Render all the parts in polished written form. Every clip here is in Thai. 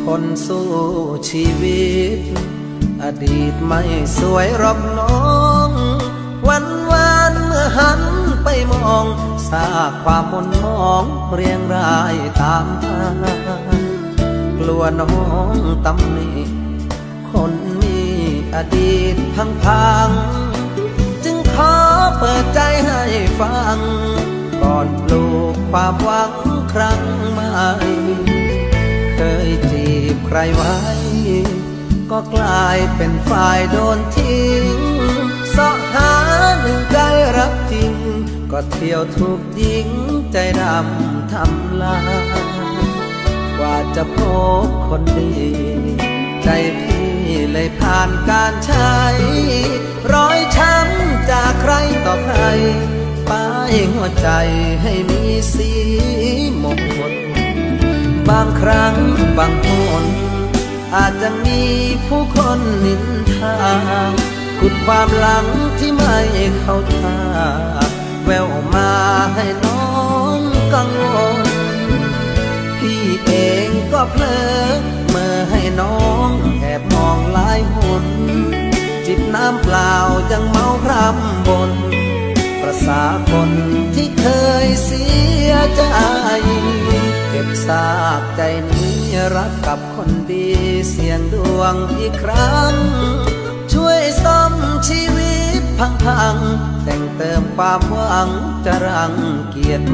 นสู้ชีวิตอดีตไม่สวยหรอกน้องวันเมื่อหันไปมองซากความมนมองเรียงรายตามมากลัวน้องตำหนิคนมีอดีตพังจึงขอเปิดใจให้ฟังก่อนปลูกความหวังครั้งใหม่เคยจีบใครไว้ก็กลายเป็นฝ่ายโดนทิ้งเสาะหาหนึ่งใจรักจริงก็เที่ยวถูกยิงใจดำทำลายกว่าจะพบคนดีใจพี่เลยผ่านการใช้รอยช้ำจากใครต่อใครป้ายหัวใจให้มีสีมงคลบางครั้งบางคนอาจจะมีผู้คนนินทาขุดความหลังที่ไม่เข้าท่าแววมาให้น้องกังวลพี่เองก็เพลอเมื่อให้น้องแอบมองหลายหนจิบน้ำเปล่ายังเมาพร่ำบนประสาคนที่เคยเสียใจเก็บซากใจนี้รักกับคนดีเสี่ยงดวงอีกครั้งช่วยซ่อมชีวิตพังแต่งเติมความหวังจะรังเกียจไหม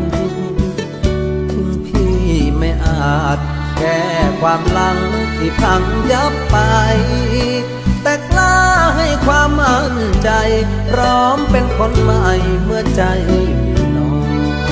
ถึงพี่ไม่อาจแก้ความหลังที่พังยับไปแต่กล้าให้ความมั่นใจพร้อมเป็นคนใหม่เมื่อใจมีน้อง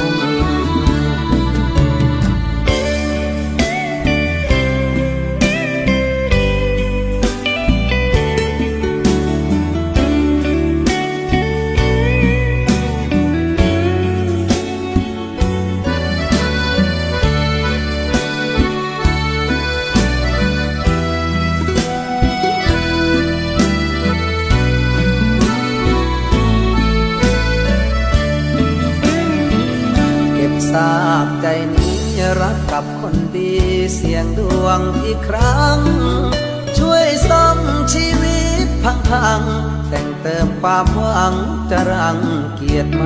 ซากใจนี้รักกับคนดีเสี่ยงดวงอีกครั้งช่วยซ่อมชีวิตพังแต่งเติมความหวังจะรังเกียจไหม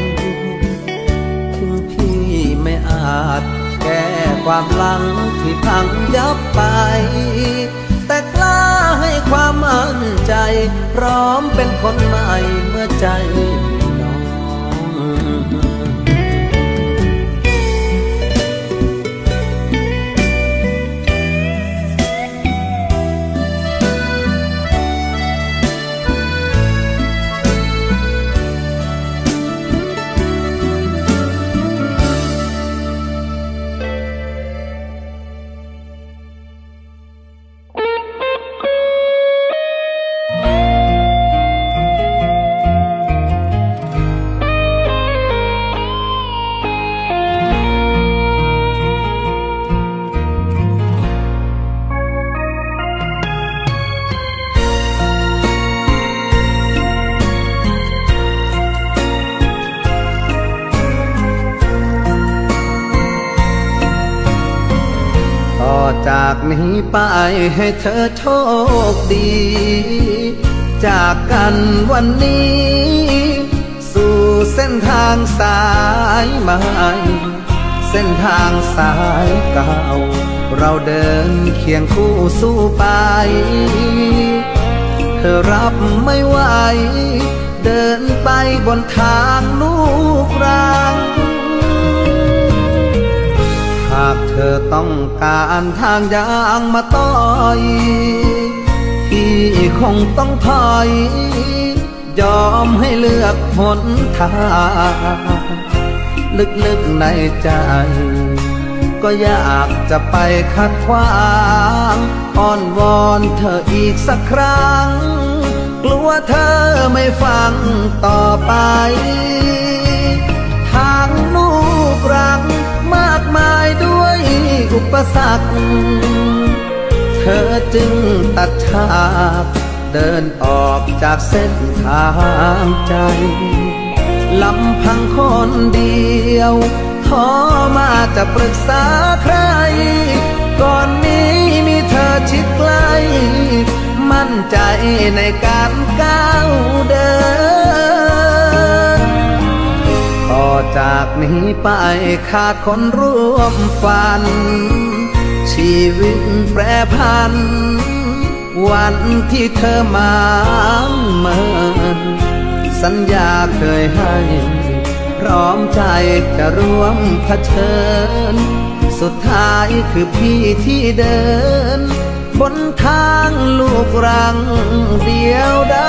ถึงพี่ไม่อาจแก้ความหลังที่พังยับไปแต่กล้าให้ความมั่นใจพร้อมเป็นคนใหม่เมื่อใจมีน้องจากนี้ไปให้เธอโชคดีจากกันวันนี้สู่เส้นทางสายใหม่เส้นทางสายเก่าเราเดินเคียงคู่สู้ไปเธอรับไม่ไหวเดินไปบนทางลูกรังหากเธอต้องการทางยางมาต่อยพี่คงต้องถอยยอมให้เลือกหนทางลึกๆในใจก็อยากจะไปขัดขวางอ้อนวอนเธออีกสักครั้งกลัวเธอไม่ฟังต่อไปทางลูกรักมากมายด้วยอุปสรรคเธอจึงตัดฉากเดินออกจากเส้นทางใจลำพังคนเดียวท้อมาจะปรึกษาใครก่อนนี้มีเธอชิดใกล้มั่นใจในการก้าวเดินต่อจากนี้ไปขาดคนร่วมฝันชีวิตแปรผันวันที่เธอมาเมินสัญญาเคยให้พร้อมใจจะร่วมเผชิญสุดท้ายคือพี่ที่เดินบนทางลูกรังเดียวได้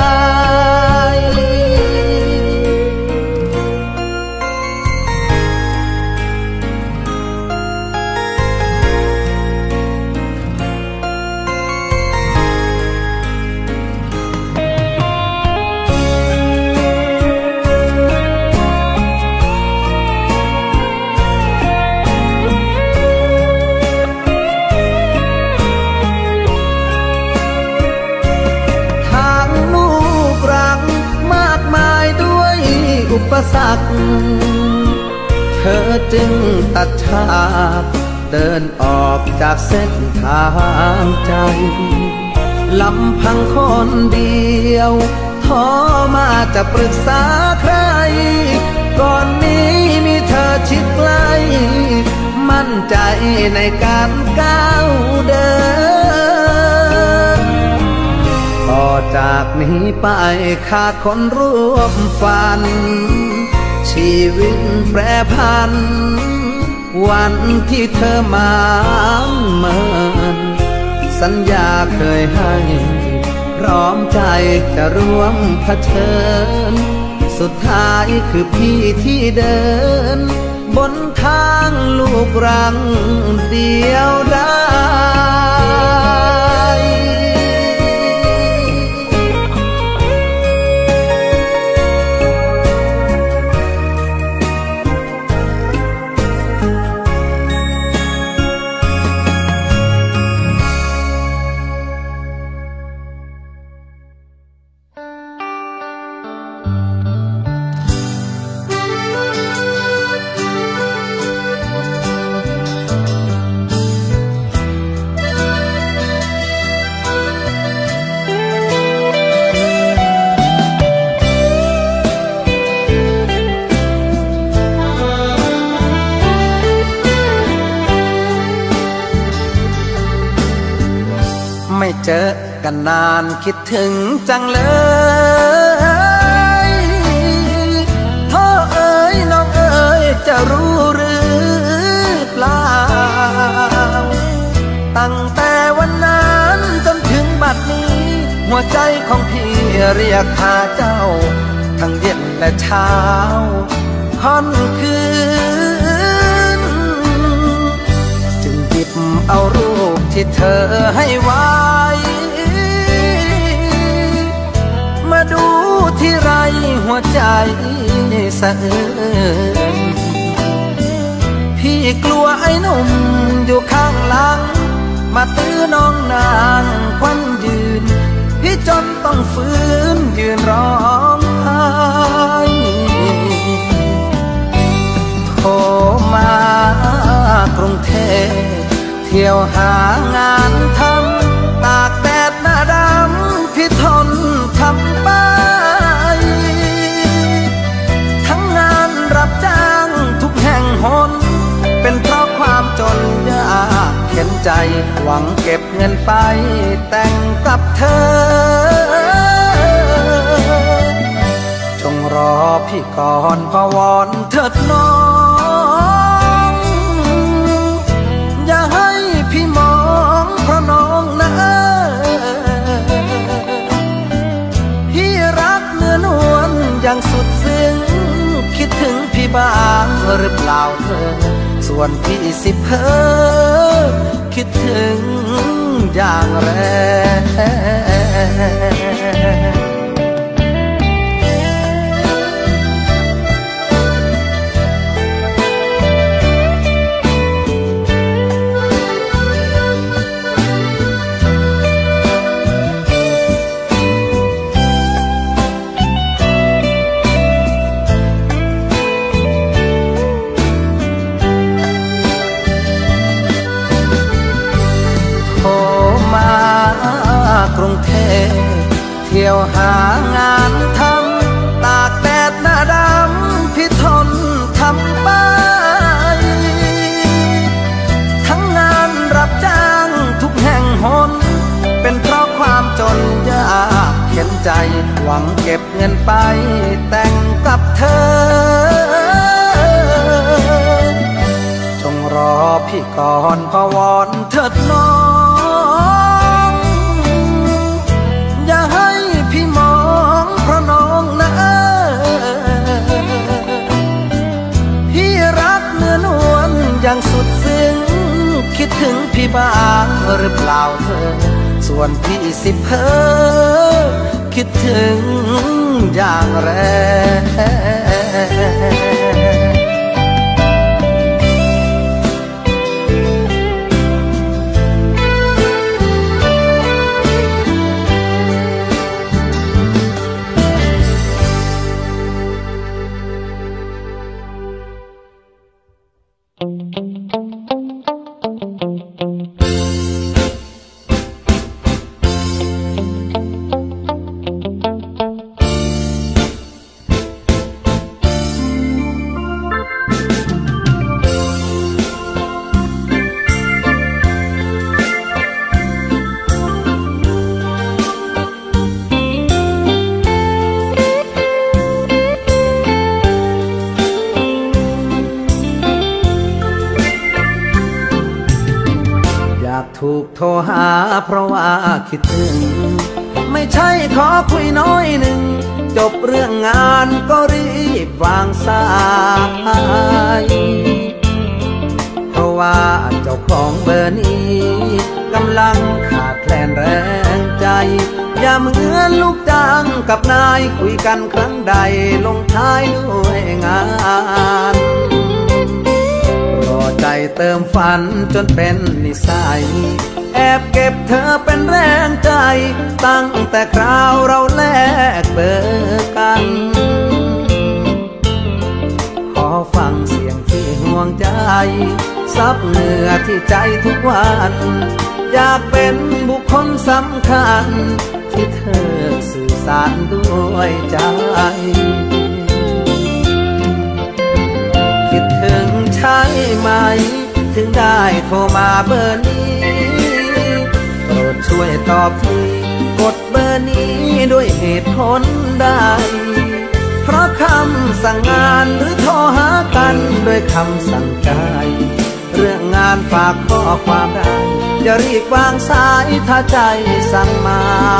อุปสรรคเธอจึงตัดฉากเดินออกจากเส้นทางใจลำพังคนเดียวท้อมาจะปรึกษาใครก่อนนี้มีเธอชิดใกล้มั่นใจในการก้าวเดินต่อจากนี้ไปขาดคนร่วมฝันชีวิตแปรผันวันที่เธอมาเมินสัญญาเคยให้พร้อมใจจะร่วมเผชิญสุดท้ายคือพี่ที่เดินบนทางลูกรังเดียวได้ไม่เจอกันนานคิดถึงจังเลยพ่อเอ๋ยน้องเอ๋ยจะรู้หรือเปล่าตั้งแต่วันนั้นจนถึงบัดนี้หัวใจของพี่เรียกหาเจ้าทั้งเย็นและเช้าค่ำคืนจึงหยิบเอารูปที่เธอให้ไว้มาดูที่ไรหัวใจสะอื้นพี่กลัวไอ้หนุ่มอยู่ข้างหลังมาตื้อน้องนางควันยืนพี่จนต้องฟื้นยืนร้องไห้โทรมากรุงเทพเที่ยวหางานทำตากแดดหน้าดำพี่ทนทำไปทั้งงานรับจ้างทุกแห่งหนเป็นเพราะความจนยากเข็นใจหวังเก็บเงินไปแต่งกับเธอจงรอพี่ก่อนพะวอนเถิดน้องอย่าให้พี่มองเพราะน้องนะพี่รักเนื้อนวลอย่างสุดซึ้งคิดถึงพี่บ้างหรือเปล่าเธอส่วนพี่สิเพ้อคิดถึงอย่างแรงเทพเที่ยวหางานทำตากแดดหน้าดำพี่ทนทำไปทั้งงานรับจ้างทุกแห่งหนเป็นเพราะความจนยากเข็นใจหวังเก็บเงินไปแต่งกับเธอจงรอพี่ก่อนพะวอนเถิดน้องอย่าให้พี่มองเพราะน้องนะพี่รักเนื้อนวลอย่างสุดซึ้งคิดถึงพี่บ้างหรือเปล่าเธอส่วนพี่สิเพ้อคิดถึงอย่างแรงถูกโทรหาเพราะว่าคิดถึงไม่ใช่ขอคุยน้อยหนึ่งจบเรื่องงานก็รีบวางสายเพราะว่าเจ้าของเบอร์นี้กำลังขาดแคลนแรงใจอย่าเหมือนลูกจ้างกับนายคุยกันครั้งใดลงท้ายด้วยงานรอใจเติมฝันจนเป็นนิสัยแอบเก็บเธอเป็นแรงใจตั้งแต่คราวเราแลกเบอร์กันขอฟังเสียงที่ห่วงใจซับเหงื่อที่ใจทุกวันอยากเป็นบุคคลสำคัญที่เธอสื่อสารด้วยใจคิดถึงใช่ไหมถึงได้โทรมาเบอร์นี้โปรดช่วยตอบทีกดเบอร์นี้ด้วยเหตุผลใดเพราะคำสั่งงานหรือโทรหากันด้วยคำสั่งใจเรื่องงานฝากข้อความได้อย่ารีบวางสายถ้าใจสั่งมา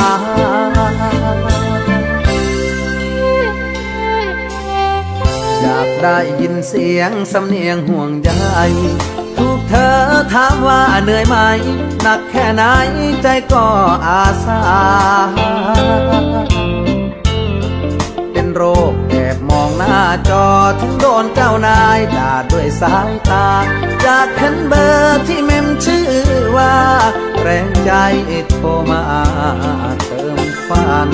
อยากได้ยินเสียงสำเนียงห่วงใยทุกเธอถามว่าเหนื่อยไหมหนักแค่ไหนใจก็อาสาเป็นโรคแอบมองหน้าจอถึงโดนเจ้านายด่าด้วยสายตาอยากเห็นเบอร์ที่เมมชื่อว่าแรงใจโทรมาเติมฝัน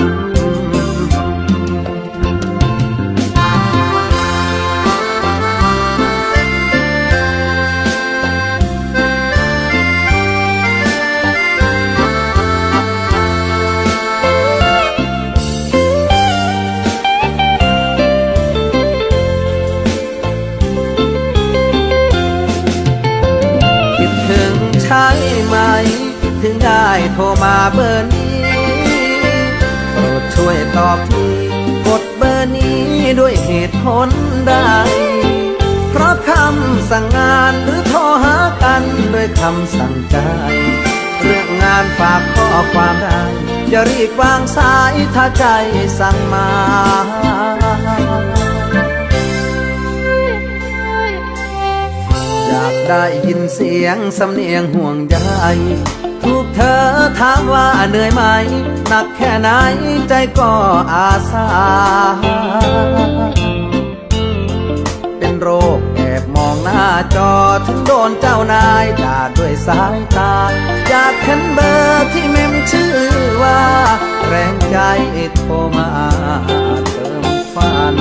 ใช่ไหมถึงได้โทรมาเบอร์นี้โปรดช่วยตอบทีกดเบอร์นี้ด้วยเหตุผลใดเพราะคำสั่งงานหรือโทรหากันด้วยคำสั่งใจเรื่องงานฝากข้อความได้อย่ารีบวางสายถ้าใจสั่งมาอยากได้ยินเสียงสำเนียงห่วงใยทุกเธอถามว่าเหนื่อยไหมหนักแค่ไหนใจก็อาสาเป็นโรคแอบมองหน้าจอถึงโดนเจ้านายด่าด้วยสายตาอยากเห็นเบอร์ที่เมมชื่อว่าแรงใจโทรมาเติมฝัน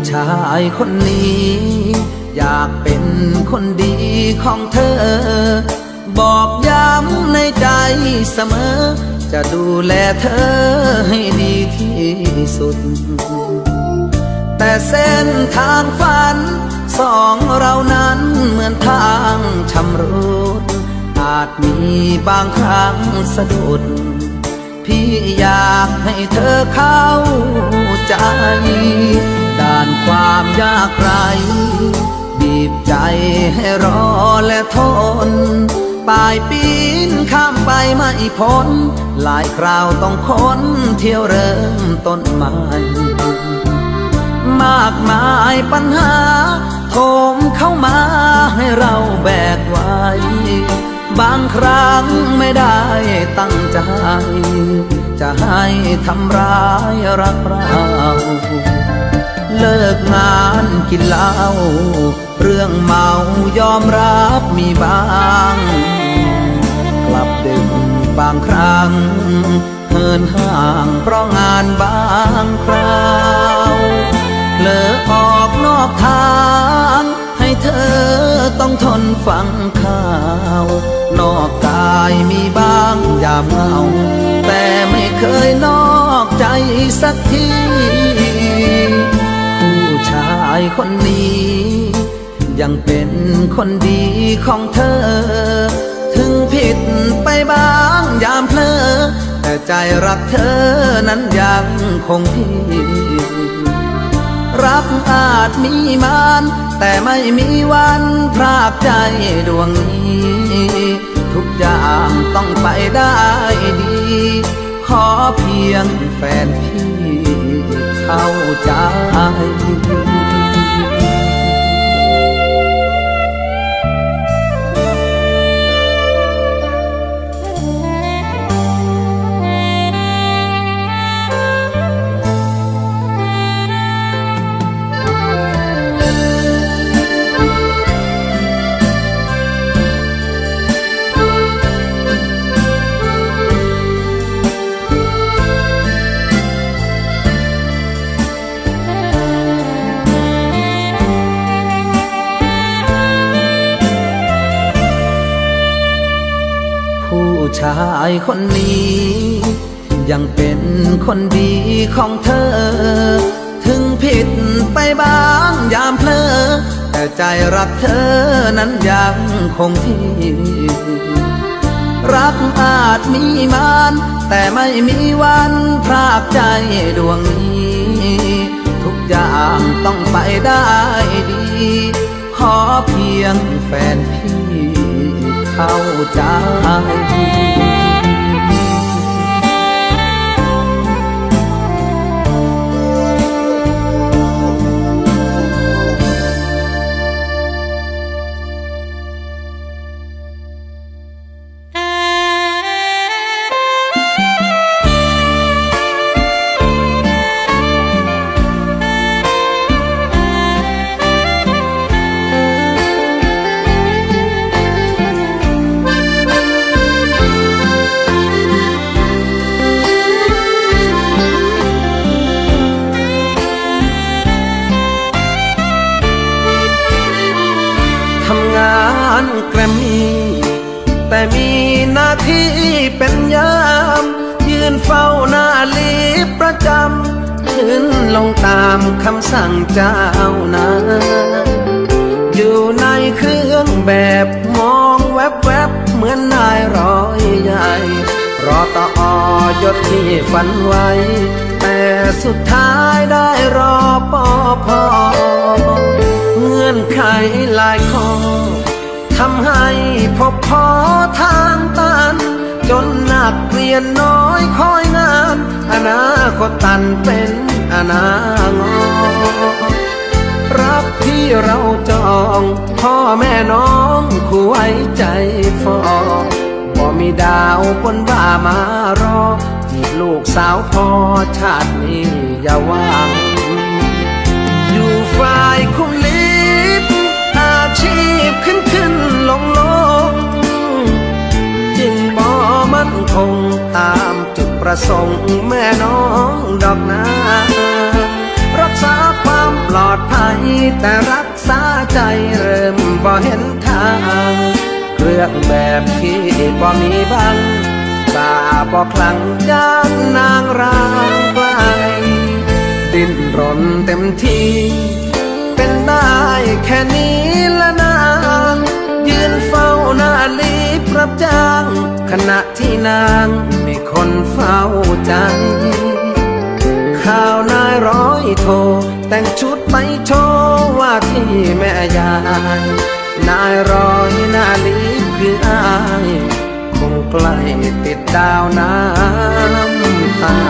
ชายคนนี้อยากเป็นคนดีของเธอบอกย้ำในใจเสมอจะดูแลเธอให้ดีที่สุดแต่เส้นทางฝันสองเรานั้นเหมือนทางชำรุดอาจมีบางครั้งสะดุดพี่อยากให้เธอเข้าใจด้านความยากไรบีบใจให้รอและทนป่ายปีนข้ามไปไม่พ้นหลายคราวต้องค้นเที่ยวเริ่มต้นใหม่มากมายปัญหาโถมเข้ามาให้เราแบกไว้บางครั้งไม่ได้ตั้งใจจะให้ทำร้ายรักเราเลิกงานกินเหล้าเรื่องเมายอมรับมีบ้างกลับดึกบางครั้งเหินห่างเพราะงานบางคราวเผลอออกนอกทางให้เธอต้องทนฟังข่าวนอกกายมีบ้างยามเหงาแต่ไม่เคยนอกใจสักทีผู้ชายคนนี้ยังเป็นคนดีของเธอถึงผิดไปบ้างยามเพลอแต่ใจรักเธอนั้นยังคงที่รักอาจมีมานแต่ไม่มีวันพรากใจดวงนี้ทุกอย่างต้องไปได้ดีขอเพียงแฟนพี่เข้าใจชายคนนี้ยังเป็นคนดีของเธอถึงผิดไปบ้างยามเพลอแต่ใจรักเธอนั้นยังคงที่รักอาจมีมานแต่ไม่มีวันพรากใจดวงนี้ทุกอย่างต้องไปได้ดีขอเพียงแฟนพี่เข้าใจแกรมมี่แต่มีหน้าที่เป็นยามยืนเฝ้าหน้าลิฟต์ประจำขึ้นลงตามคำสั่งเจ้านายอยู่ในเครื่องแบบมองแวบๆเหมือนนายร้อยใหญ่รอต่อยศที่ฝันไว้แต่สุดท้ายได้รอปภเงื่อนไขหลายข้อทำให้พบพอทางตันจนนักเรียนน้อยคอยงานอนาคตตันเป็นอนางอรักที่เราจองพ่อแม่น้องคู่ไว้ใจฟอบ่มีดาวบนบ่ามารอจีบลูกสาวพ่อชาตินี้อย่าว่างอยู่ฝ่ายคุมลิฟต์อาชีพขึ้นลงจึงบ่มั่นคงตามจุดประสงค์แม่น้องดอกนารักษาความปลอดแต่รักษาใจเริ่มบ่เห็นทางเรื่องแบบที่บ่มีบ้างตาบ่คลั่งยานนางร้างไกลดิ้นรนเต็มที่เป็นได้แค่นี้ละนางยืนเฝ้าหน้าลีบรับจ้างขณะที่นางมีคนเฝ้าใจข่าวนายร้อยโทแต่งชุดไปโชว์ว่าที่แม่ยายนายร้อยหน้าลีบคืออายคงใกล้ติดดาวน้ำตา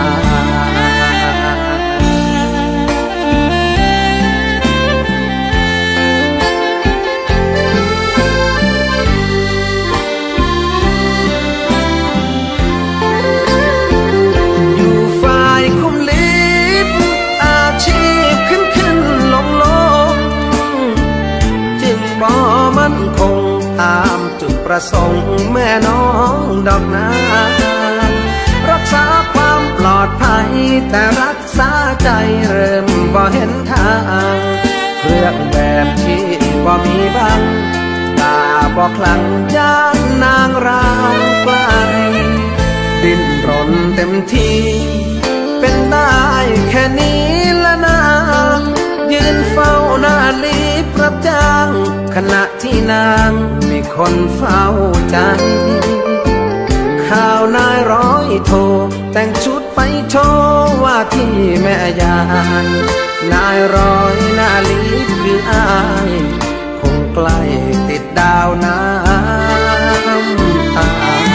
ตามจุดประสงค์แม่น้องดอกนางรักษาความปลอดภัยแต่รักษาใจเริ่มบ่เห็นทางเครื่องแบบที่บ่มีบ้างตาบ่คลั่งย่านนางร้างไกลดิ้นรนเต็มที่เป็นได้แค่นี้ละนางยืนเฝ้าหน้าลีบรับจ้างขณะที่นางมีคนเฝ้าใจข่าวนายร้อยโทแต่งชุดไปโชว์ว่าที่แม่ยายนายร้อยหน้าลีบคืออายคงใกล้ติดดาวน้ำตา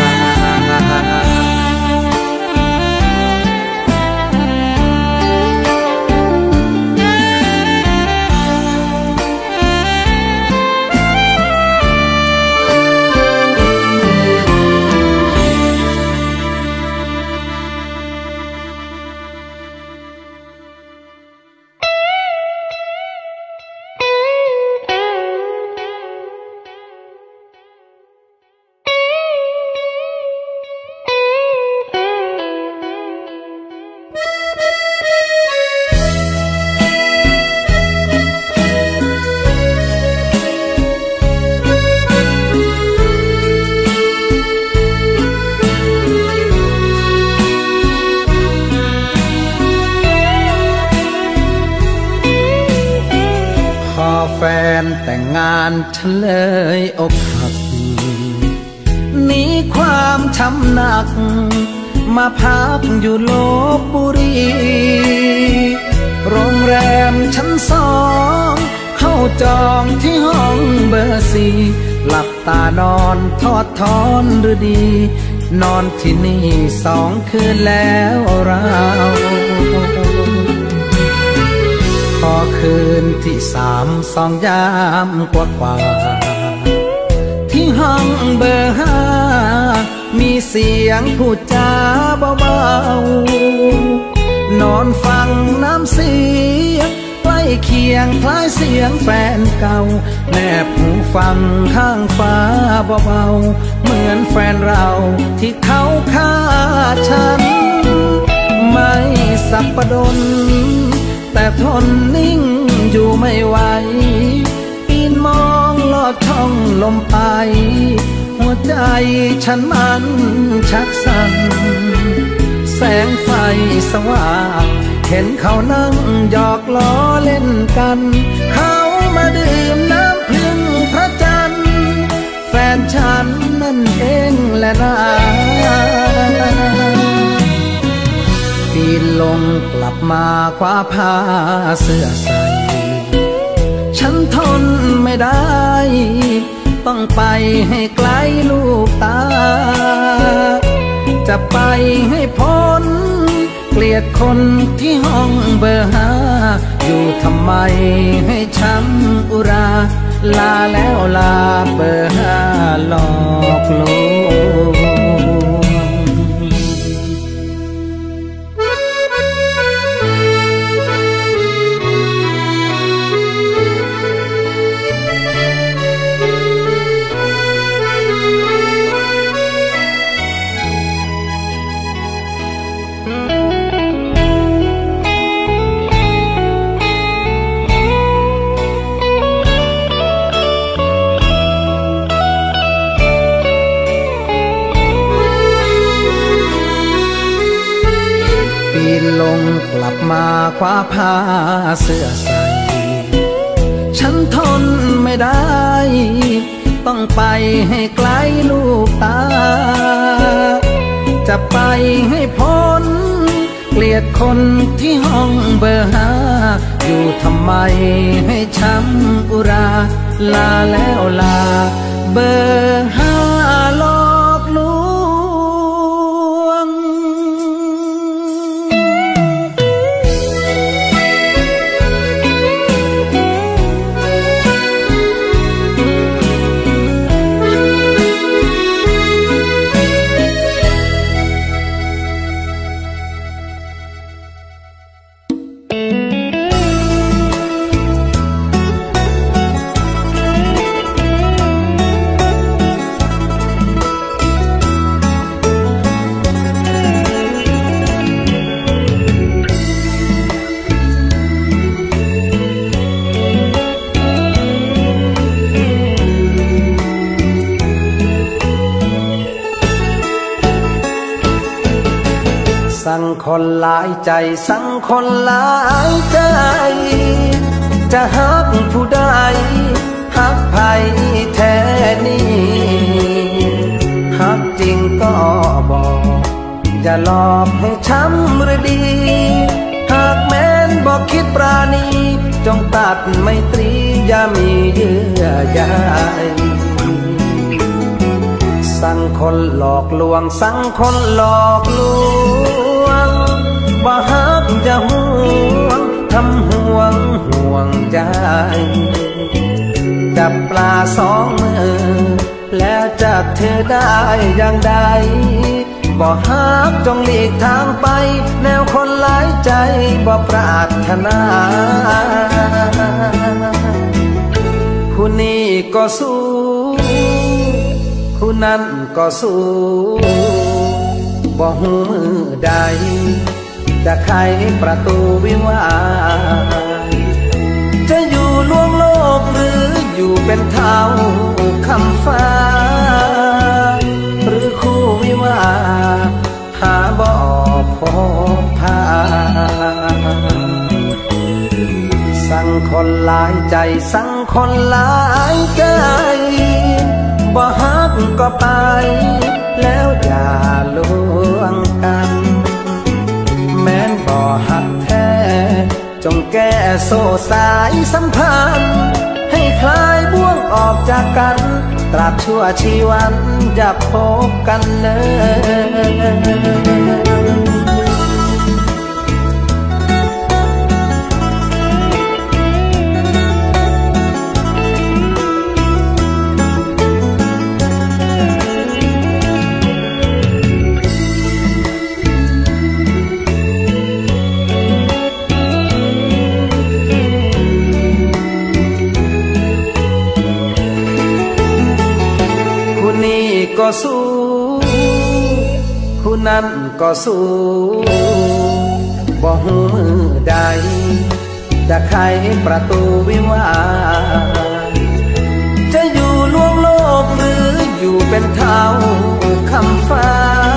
แต่งงานฉันเลยอกหักหนีความช้ำหนักมาพักอยู่ลพบุรีโรงแรมชั้น2เข้าจองที่ห้องเบอร์4หลับตานอนทอดทอนหรือดีนอนที่นี่2 คืนแล้วเราพอคืนที่3 2 ยามกว่าที่ห้องเบอร์5มีเสียงพูดจาเบาๆนอนฟังน้ำเสียงใกล้เคียงคล้ายเสียงแฟนเก่าแนบหูฟังข้างฟ้าเบาๆเหมือนแฟนเราที่เขาฆ่าฉันไม่สับประดนแต่ทนนิ่งอยู่ไม่ไหวปีนมองลอดช่องลมไปหัวใจฉันมันชักสั่นแสงไฟสว่างเห็นเขานั่งหยอกล้อเล่นกันเขามาดื่มน้ำพึ่งพระจันทร์แฟนฉันนั่นเองแหละนะปีนลงกลับมาคว้าผ้าเสื้อใส่ฉันทนไม่ได้ต้องไปให้ไกลลูกตาจะไปให้พ้นเกลียดคนที่ห้องเบอร์5อยู่ทำไมให้ช้ำอุราลาแล้วลาเบอร์5หลอกลวงปีนลงกลับมาคว้าผ้าเสื้อใส่ฉันทนไม่ได้ต้องไปให้ไกลลูกตาจะไปให้พ้นเกลียดคนที่ห้องเบอร์ห้าอยู่ทำไมให้ช้ำอุราลาแล้วลาเบอร์ห้าหลอกลวงสั่งคนหลายใจสั่งคนหลายใจจะฮักผู้ใดฮักไผแท้นี่ฮักจริงก็บอกอย่าหลอกให้ช้ำหรือดีหากแม้นบอกคิดปราณีจงตัดไมตรีอย่ามีเยื่อใยสั่งคนหลอกลวงสั่งคนหลอกลวงบ่ฮักจะห่วงทำห่วงห่วงใจจับปลาสองมือแล้วจะเธอได้อย่างใดบ่ฮักจงหลีกทางไปแนวคนหลายใจบ่ปรารถนาผู้นี้ก็สู้ผู้นั้นก็สู้บ่หูมือใดจะไขประตูวิวาจะอยู่ล่วงโลกหรืออยู่เป็นเท้าคำฟ้าหรือคู่วิวาหาบ่พบพาสั่งคนหลายใจสั่งคนหลายใจบ่ฮักก็ไปแล้วอย่าลวงกันแม้นบ่ฮักแท้จงแก้โซ่สายสัมพันธ์ให้คลายบ่วงออกจากกันตราบชั่วชีวันอย่าพบกันเลยก็สู้ผู้นั้นก็สู้บ่หูมือใดจะไขประตูวิวาจะอยู่ล่วงโลกหรืออยู่เป็นเท้าคำฟ้า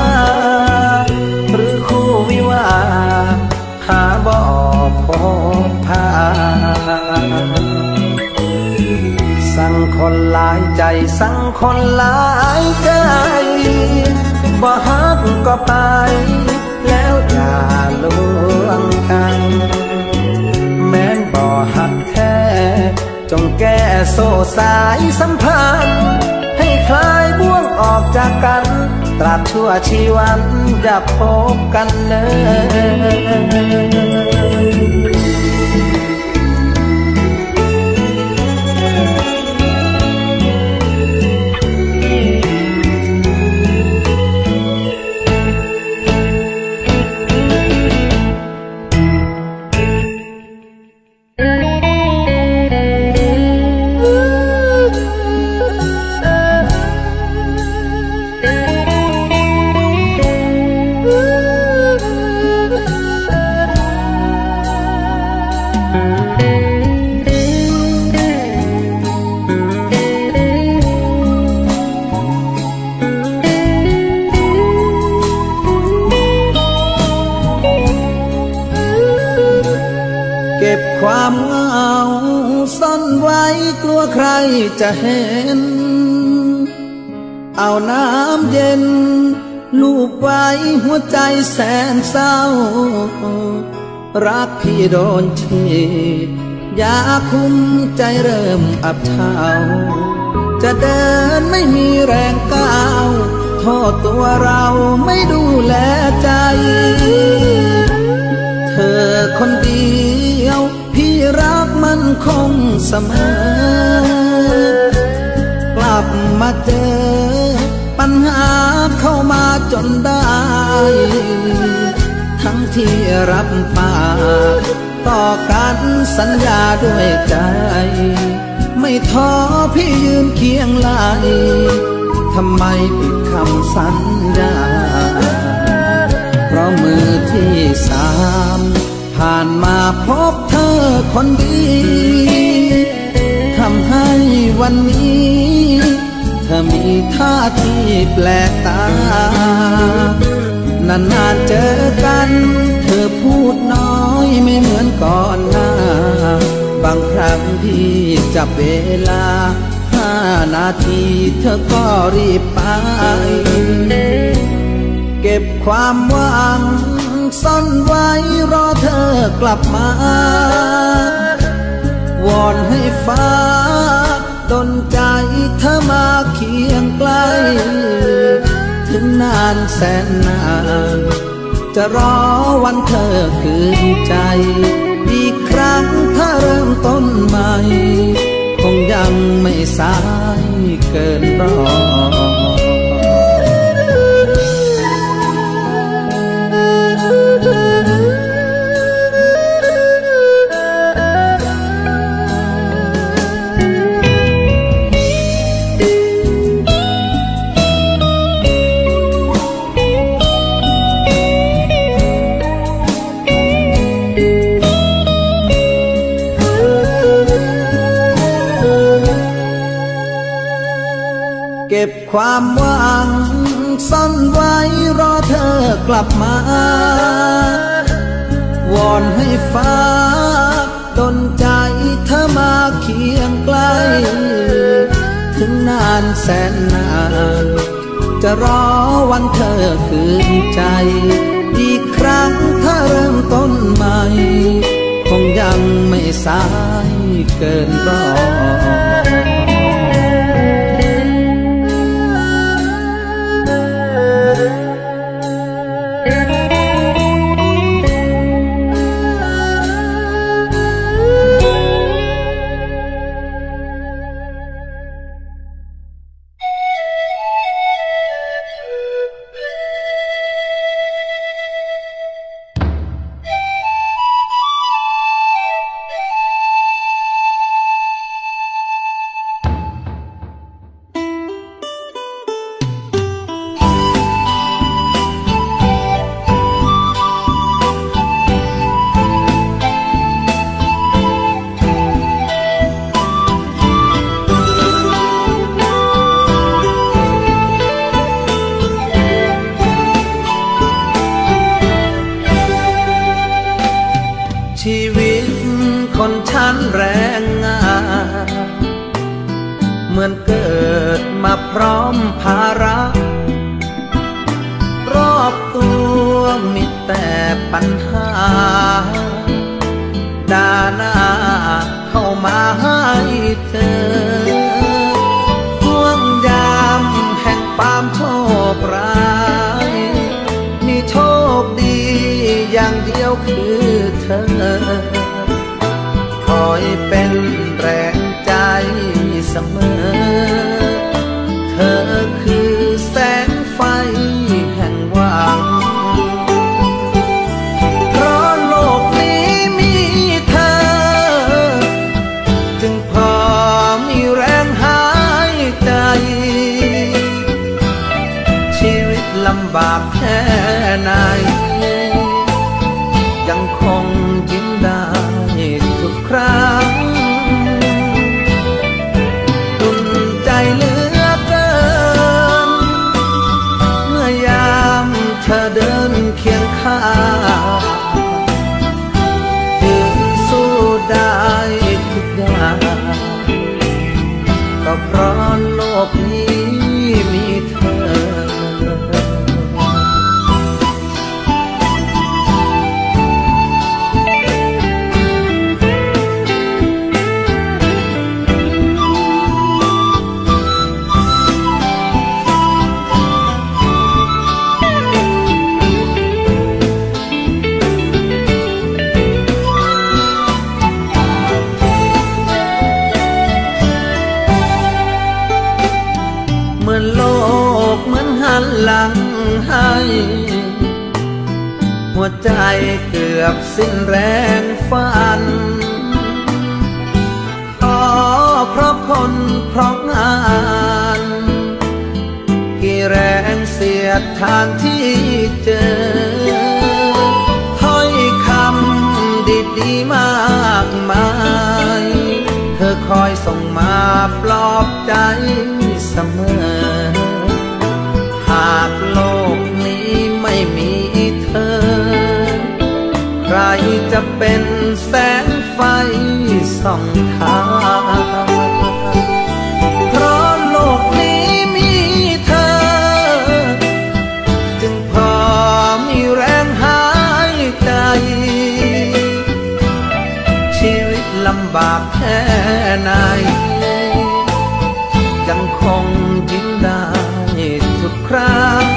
หรือคู่วิวาหาบ่พบพาสั่งคนหลายใจสั่งคนหลายใจบ่ฮักก็ไปแล้วอย่าลวงกันแม้นบ่ฮักแท้จงแก้โซ่สายสัมพันธ์ให้คลายบ่วงออกจากกันตราบชั่วชีวันอย่าพบกันเลยความเหงาซ่อนไว้กลัวใครจะเห็นเอาน้ำเย็นลูบไว้หัวใจแสนเศร้ารักพี่โดนฉีดยาคุมใจเริ่มอับเฉาจะเดินไม่มีแรงก้าวโทษตัวเราไม่ดูแลใจเธอคนเดียวพี่รักมันคงเสมอกลับมาเจอปัญหาเข้ามาจนได้ทั้งที่รับปากต่อกันสัญญาด้วยใจไม่ท้อพี่ยืนเคียงไหลทำไมปิดคำสัญญาเพราะมือที่สามผ่านมาพบเธอคนดีทำให้วันนี้เธอมีท่าทีแปลกตานานๆเจอกันเธอพูดน้อยไม่เหมือนก่อนหน้าบางครั้งที่จับเวลา5 นาทีเธอก็รีบไปเก็บความหวังซ่อนไว้รอเธอกลับมาวอนให้ฟ้าดลใจเธอมาเคียงใกล้ถึงนานแสนนานจะรอวันเธอคืนใจอีกครั้งถ้าเริ่มต้นใหม่คงยังไม่สายเกินรอเก็บความหวังซ่อนไว้รอเธอกลับมาวอนให้ฟ้าดลใจเธอมาเคียงใกล้ถึงนานแสนนานจะรอวันเธอคืนใจอีกครั้งถ้าเริ่มต้นใหม่คงยังไม่สายเกินรอชีวิตคนชั้นแรงงานเหมือนเกิดมาพร้อมภาระรอบตัวมีแต่ปัญหาด่าหน้าเข้ามาให้เจอห่วงยามแห่งความโชคร้ายมีโชคดีอย่างเดียวคือเธอคอยเป็นแรงใจเสมอเธอคือแสงไฟแห่งหวังเพราะโลกนี้มีเธอจึงพอมีแรงหายใจชีวิตลำบากแค่ไหนยังคงยิ้มได้ทุกครั้งอุ่นใจเหลือเกินเมื่อยามเธอเดินเคียงข้างยืนสู้ได้ให้หัวใจเกือบสิ้นแรงฝันเพราะคนเพราะงานกี่แรงเสียดทานที่เจอถ้อยคำดีๆมากมายเธอคอยส่งมาปลอบใจเสมอหากโลกนี้ไม่มีเธอใครจะเป็นแสงไฟส่องทางเพราะโลกนี้มีเธอจึงพอมีแรงหายใจชีวิตลำบากแค่ไหนยังคงยิ้มได้ทุกครั้ง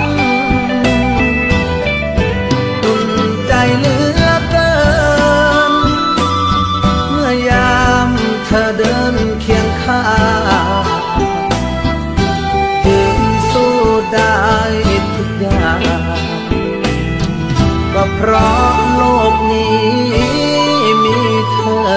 อุ่นใจเหลือเกินเมื่อยามเธอเดินเคียงข้างยืนสู้ได้ทุกอย่างก็เพราะโลกนี้มีเธอ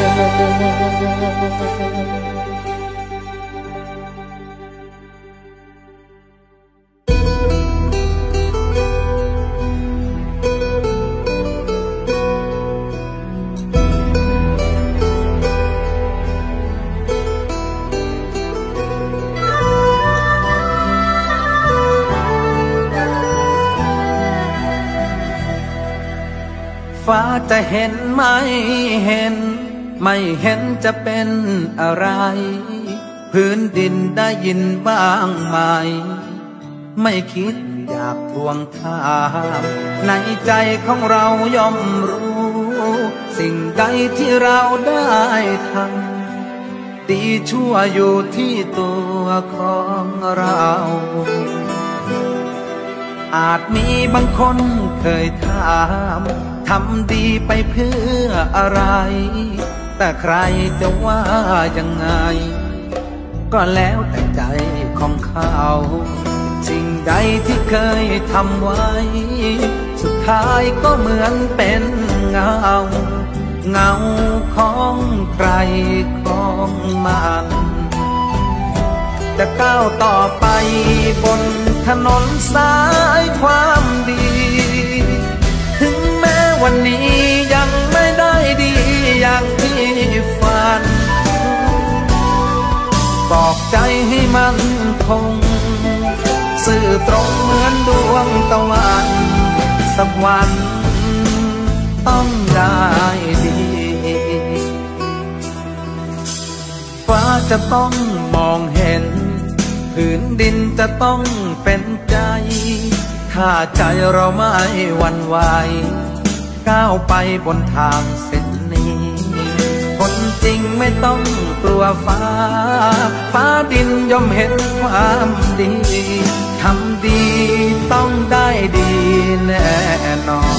ฟ้าจะเห็นไม่เห็นไม่เห็นจะเป็นอะไรพื้นดินได้ยินบ้างไหมไม่คิดอยากทวงถามในใจของเราย่อมรู้สิ่งใดที่เราได้ทำดีชั่วอยู่ที่ตัวของเราอาจมีบางคนเคยถามทำดีไปเพื่ออะไรแต่ใครจะว่ายังไงก็แล้วแต่ใจของเขาสิ่งใดที่เคยทำไว้สุดท้ายก็เหมือนเป็นเงาของใครของมันจะก้าวต่อไปบนถนนสายความดีถึงแม้วันนี้ยังไม่ได้ดีอย่างที่ฝันบอกใจให้มันคงซื่อตรงเหมือนดวงตะวันสักวันต้องได้ดีฟ้าจะต้องมองเห็นพื้นดินจะต้องเป็นใจถ้าใจเราไม่หวั่นไหวก้าวไปบนทางเส้นนี้คนจริงไม่ต้องกลัวฟ้าดินย่อมเห็นความดีทำดีต้องได้ดีแน่นอน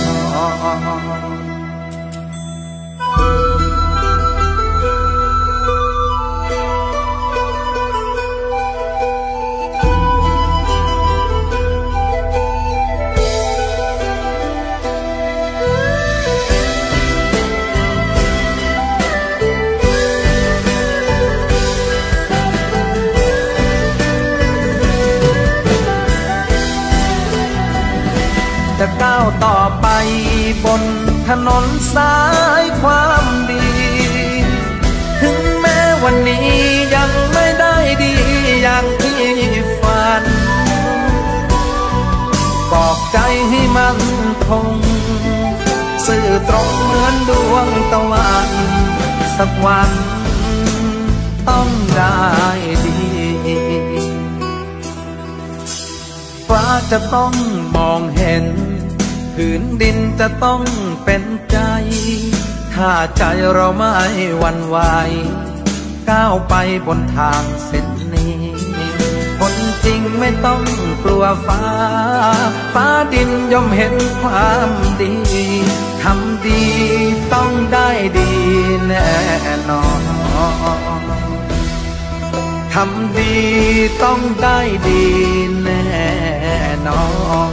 จะก้าวต่อไปบนถนนสายความดีถึงแม้วันนี้ยังไม่ได้ดีอย่างที่ฝันบอกใจให้มันคงซื่อตรงเหมือนดวงตะวันสักวันต้องได้ดีฟ้าจะต้องมองเห็นพื้นดินจะต้องเป็นใจถ้าใจเราไม่หวั่นไหวก้าวไปบนทางเส้นนี้คนจริงไม่ต้องกลัวฟ้าดินย่อมเห็นความดีทำดีต้องได้ดีแน่นอนทำดีต้องได้ดีแน่นน้อง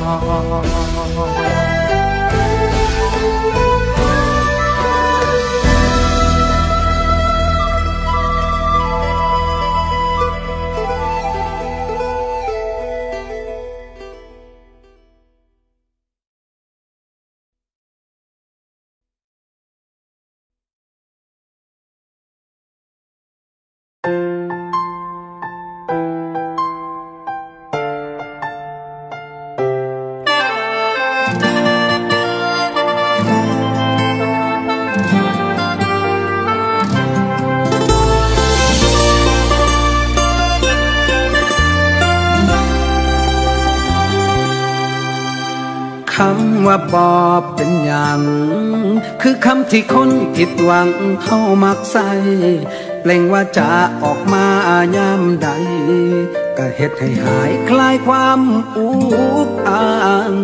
คำว่าบอบเป็นอย่างคือคำที่คนผิดหวังเข้ามักใส่เปล่งว่าจะออกมายามใดก็เฮ็ดให้หายคลายความอุกอัง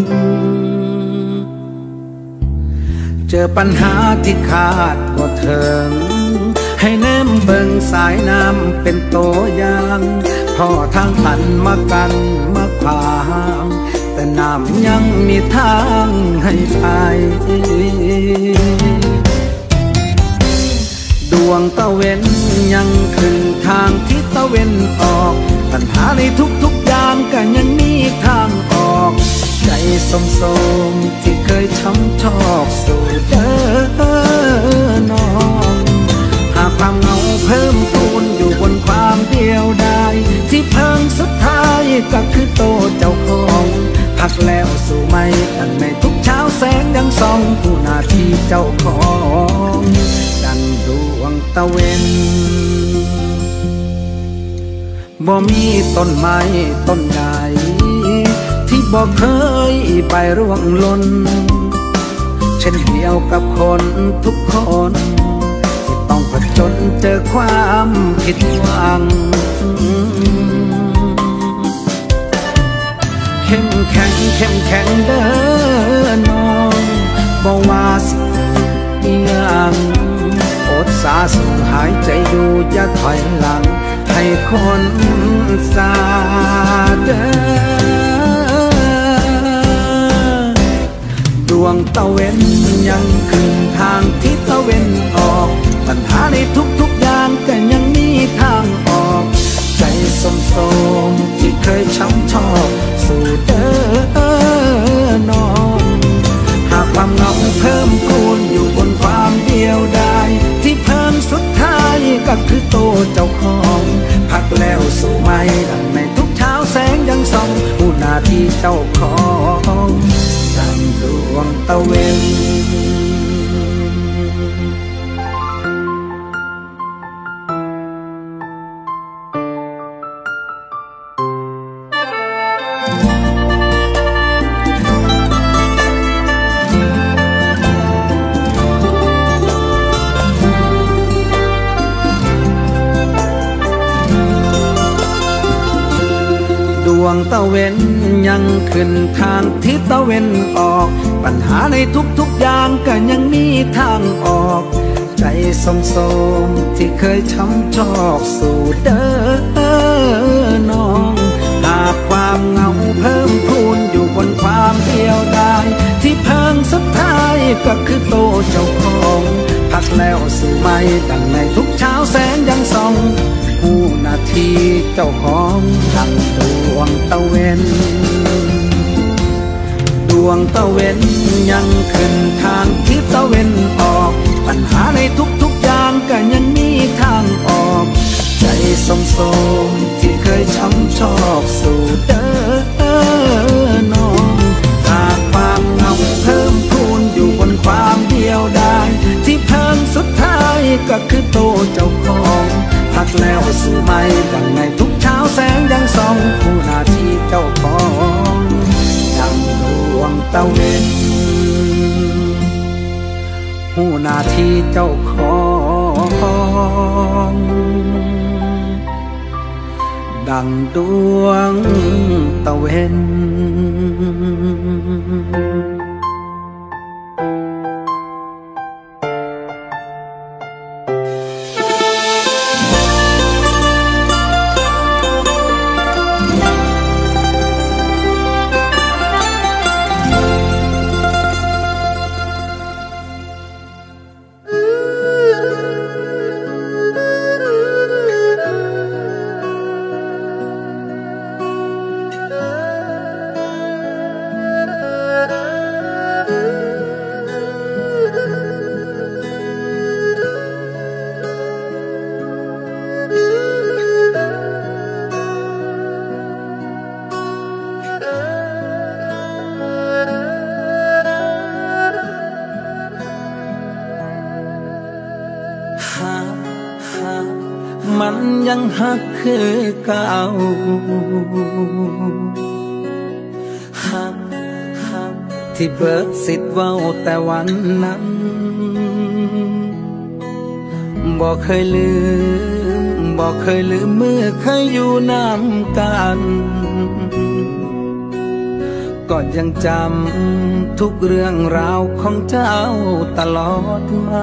เจอปัญหาที่คาดบ่ถึงให้แนมเบิ่งสายน้ำเป็นตัวอย่างพ่อทางตันมากันมาขวางแต่น้ำยังมีทางให้ไปดวงตะเวนยังขึ้นทางที่ตะเวนออกปัญหาในทุกๆยามก็ยังมีทางออกใจสมที่เคยช้ำชอกสู่เด้อน้องหากความเหงาเพิ่มพูนอยู่บนความเดียวดายที่เพิ่งสุดท้ายก็คือโตเจ้าของพักแล้วสู่ไม่ดังในทุกเช้าแสงยังส่องผู้หน้าที่เจ้าของดังดวงตะเวนบ่มีต้นไม้ต้นใดที่บ่เคยไปร่วงหล่นเช่นเดียวกับคนทุกคนที่ต้องผจญเจอความผิดหวังเข้มแข็งเด้อน้องบ่ว่าสิเกิดอิหยังอดสาสู่หายใจดูอย่าถอยหลังให้คนสาเด้อดวงตะเวนยังขึ้นทางที่ตะเวนออกปัญหาในทุกๆอย่างก็ยังมีทางออกใจสมที่เคยช้ำชอกสู่เด้อน้องหากความเหงาเพิ่มพูนอยู่บนความเดียวดายที่เพิ่มสุดท้ายก็คือโตเจ้าของพักแล้วสู่ไม่ดังในทุกเช้าแสงยังส่องผู้หน้าที่เจ้าของดังดวงตะเวนดวงตะเวนยังขึ้นทางทิศตะเวนออกปัญหาในทุกๆอย่างก็ยังมีทางออกใจสมที่เคยช้ำชอกสู่เด้อน้องหากความเหงาเพิ่มพูนอยู่บนความเดียวดายที่เพิ่งสุดท้ายก็คือโตเจ้าของพักแล้วสู่ไม่ดังในทุกเช้าแสงยังส่องผู้หน้าที่เจ้าของดังดวงตะเวนดวงตะเวนยังขึ้นทางทิศตะเวนออกปัญหาในทุกๆอย่างก็ยังมีทางออกใจสมที่เคยช้ำชอกสู่เด้อน้องหากความเหงาเพิ่มพูนอยู่บนความเดียวดายที่เพิ่งสุดท้ายก็คือโตเจ้าของพักแล้วสู่ไม่ดังในทุกเช้าแสงยังส่องผู้หน้าที่เจ้าของดังดวงตะเวนผู้หน้าที่เจ้าของดังดวงตะเวนนั้นยังฮักคือเก่าฮักที่เบิกสิทธิ์เว้าแต่วันนั้นบอกเคยลืมเมื่อเคยอยู่นำกันก็ยังจำทุกเรื่องราวของเจ้าตลอดมา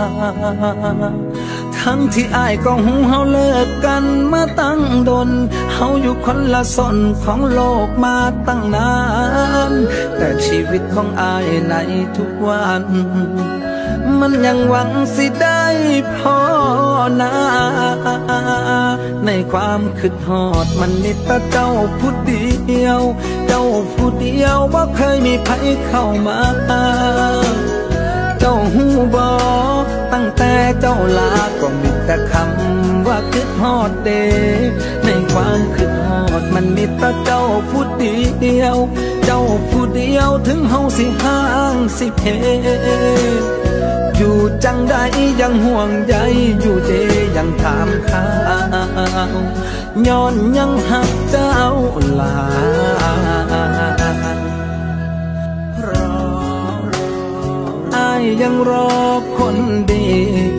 ทั้งที่อ้ายก็หูเฮาเลิกกันมาตั้งดนเฮาอยู่คนละส่วนของโลกมาตั้งนานแต่ชีวิตของอ้ายในทุกวันมันยังหวังสิได้พอนาในความคิดฮอดมันมีแต่เจ้าผู้เดียวบ่เคยมีใครเข้ามาเจ้าหูบอตั้งแต่เจ้าลาก็มีแต่คำว่าคิดฮอดเดในความคิดฮอดมันมีแต่เจ้าผู้เดียวถึงเฮาสิห่างสิเพอยู่จังใดยังห่วงใยอยู่เดยังถามข่าวย้อนยังหักเจ้าหลารออ้ายยังรอคนดี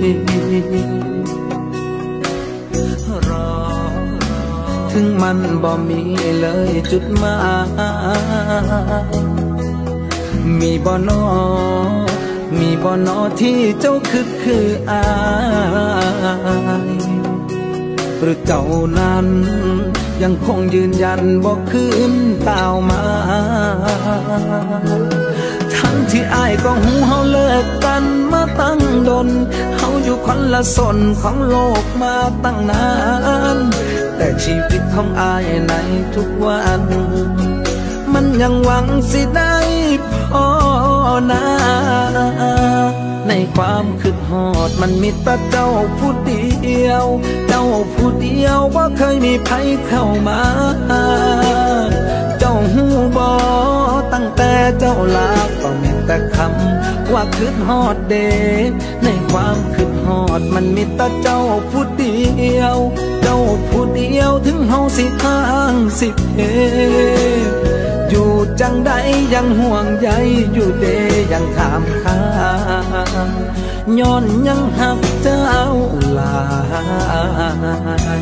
รอถึงมันบ่มีเลยจุดหมายมีบ่นอที่เจ้าคืออายหรือเจ้านั้นยังคงยืนยันบอกคืนเต่ามาทั้งที่อ้ายก็หูเฮาเลิกกันมาตั้งดนเฮาอยู่คนละส่วนของโลกมาตั้งนานแต่ชีวิตของอ้ายในทุกวันมันยังหวังสิได้พอนาในความคิดฮอดมันมีแต่เจ้าผู้เดียวว่าเคยมีใครเข้ามาเจ้าหูบอตั้งแต่เจ้าลาก็มีแต่คำว่าคิดฮอดเดในความคิดฮอดมันมีแต่เจ้าผู้เดียวถึงเฮาสิห่างสิเพอยู่จังใดยังห่วงใยอยู่เดยังถามข่าวย้อนยังหักเจ้าหลาย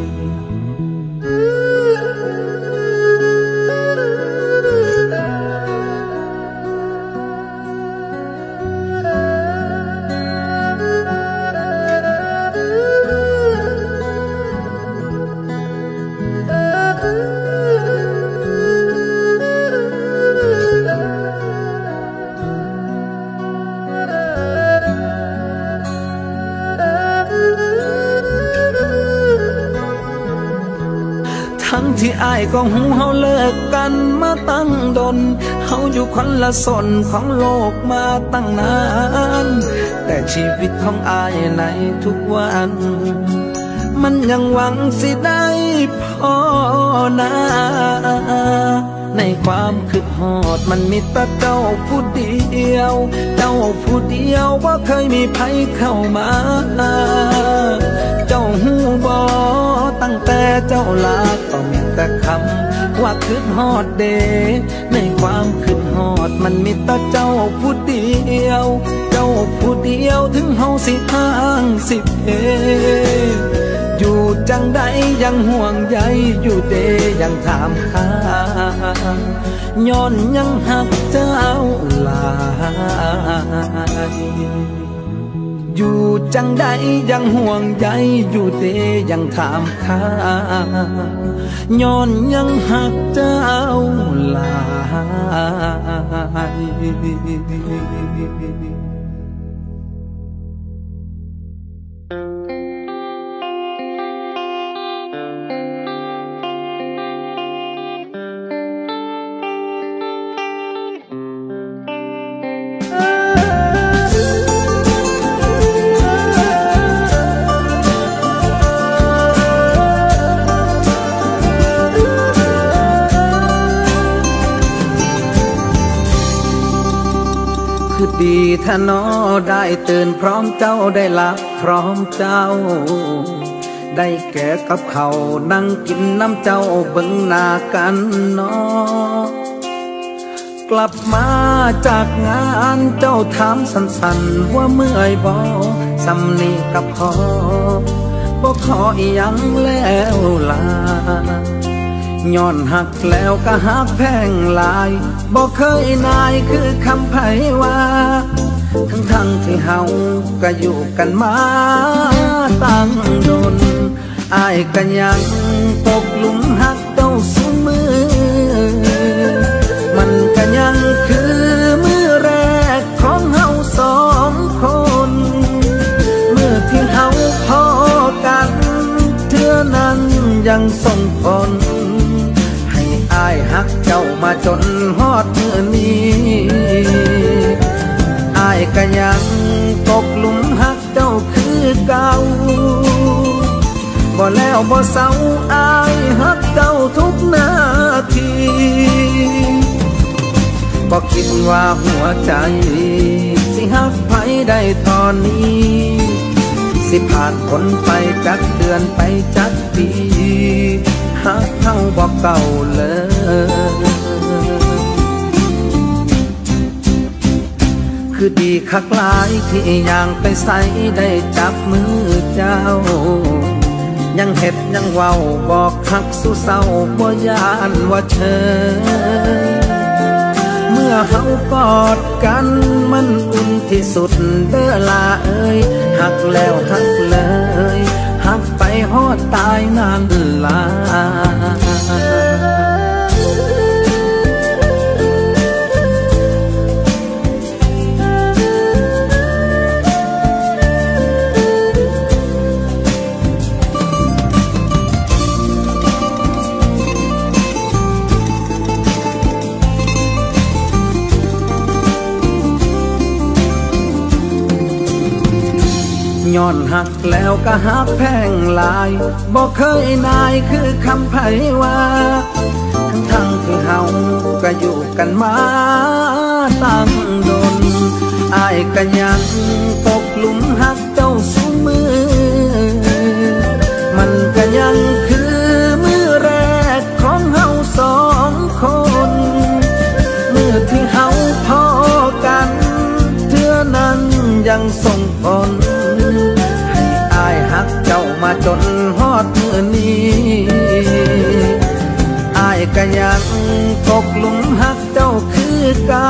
ทั้งที่อ้ายก็หูเฮาเลิกกันมาตั้งดนเฮาอยู่คนละส่วนของโลกมาตั้งนานแต่ชีวิตของอ้ายในทุกวันมันยังหวังสิได้พอนาในความคิดฮอดมันมีแต่เจ้าผู้เดียวว่าเคยมีใครเข้ามาเจ้าหูบอตั้งแต่เจ้าลาก็มีแต่คำว่าคิดฮอดเดในความคิดฮอดมันมีแต่เจ้าผู้เดียวถึงเฮาสิห่างสิเพอยู่จังใดยังห่วงใยอยู่เดยังถามข่าวย้อนยังหักเจ้าหลายอยู่จังใดยังห่วงใยอยู่เดยังถามข่าวย้อนยังหักเจ้าหลายคือดีถ้าน้อได้ตื่นพร้อมเจ้าได้หลับพร้อมเจ้าได้แก่กับเขานั่งกินน้ำเจ้าเบิ่งหน้ากันเนาะกลับมาจากงานเจ้าถามสั้นๆว่าเมื่อยบ่สำนีกับพอบ่ขออีหยังแล้วล่ะย้อนหักแล้วก็หักแพงหลายบ่เคยนายคือคำไผว่าทั้งที่เฮาก็อยู่กันมาตั้งโดนอ้ายก็ยังตกหลุมหักเจ้าซุมือมันก็ยังคือมือแรกของเฮาสองคนเมื่อที่เฮาพอกันเทื่อนั้นยังส่งผลให้อ้ายหักเจ้ามาจนฮอดเมื่อนี้อ้ายก็ยังตกหลุมหักเจ้าคือเก่าบ่แล้วบ่เศร้าอ้ายหักเจ้าทุกนาทีบ่คิดว่าหัวใจสิหักไผได้ทอนี้สิผ่านพ้นไปจักเดือนไปจักปีหักเฮาบ่เก่าเลยคือดีคักหลายที่ยังไปใส่ได้จับมือเจ้ายังเฮ็ดยังเว้าบอกคักสู้เศร้าบ่ยานว่าเชยเมื่อเฮากอดกันมันอุ่นที่สุดเด้อลาเอ้ยหักแล้วหักเลยหักไปฮอดตายนานลาย้อนหักแล้วก็หักแพงหลายบ่เคยนายคือคำไผว่าทั้งที่เฮาก็อยู่กันมาตั้งโดนอ้ายก็ยังตกหลุมหักเจ้าซุมือมันก็ยังคือมือแรกของเฮาสองคนเมื่อที่เฮาพอกันเทื่อนั้นยังส่งผลอ้ายหักเจ้ามาจนฮอดเมื่อนี้อ้ายก็ยังตกหลุมหักเจ้าคือเก่า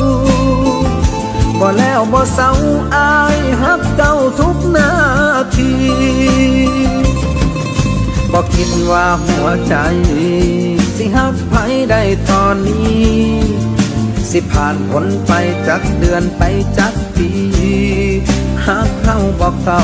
บ่แล้วบ่เศร้าอ้ายหักเจ้าทุกนาทีบ่คิดว่าหัวใจสิหักไผได้ตอนนี้สิผ่านพ้นไปจักเดือนไปจักปีหักเฮาบ่เก่า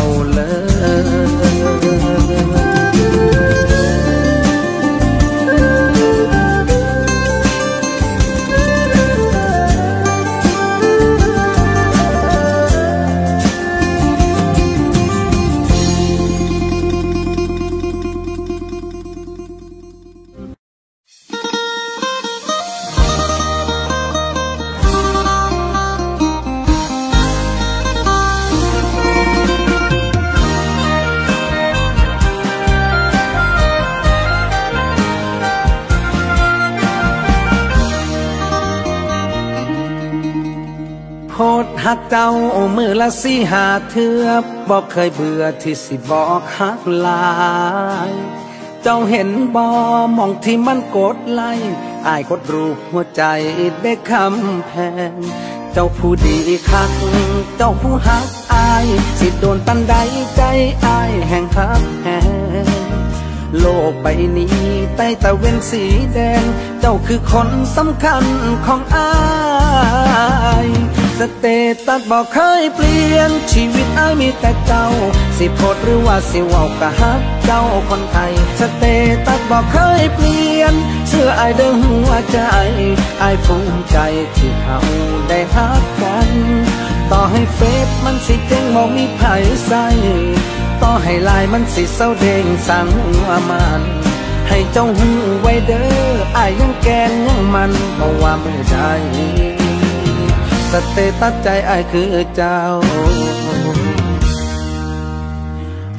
โหดหักเจ้ามือละ4-5 เทื่อบอกเคยเบื่อที่สิบอกหักหลายเจ้าเห็นบ่มองที่มันกดไล่อ้ายกดรูปหัวใจได้คำแพงเจ้าผู้ดีคักเจ้าผู้หักอ้ายสิโดนปันใดใจอ้ายแห่งหักแหงโลกใบนี้ใต้ตะเวนสีแดงเจ้าคือคนสำคัญของอ้ายสเตตัสบอกเคยเปลี่ยนชีวิตอ้ายมีแต่เจ้าสิโพดหรือว่าสิเว้าก็ฮักเจ้าคนไทยสเตตัสบอกเคยเปลี่ยนเชื่ออ้ายเด้อหัวใจอ้ายภูมิใจที่เขาได้ฮักกันต่อให้เฟซมันสิเจ๊งบ่มีไผใส่ต่อให้ลายมันสิเศร้าเด้งสั่งว่ามันให้เจ้าหูไว้เด้ออ้ายยังแกนยังมันบ่ว่าเมื่อใดสเตตัสใจอ้ายคือเจ้า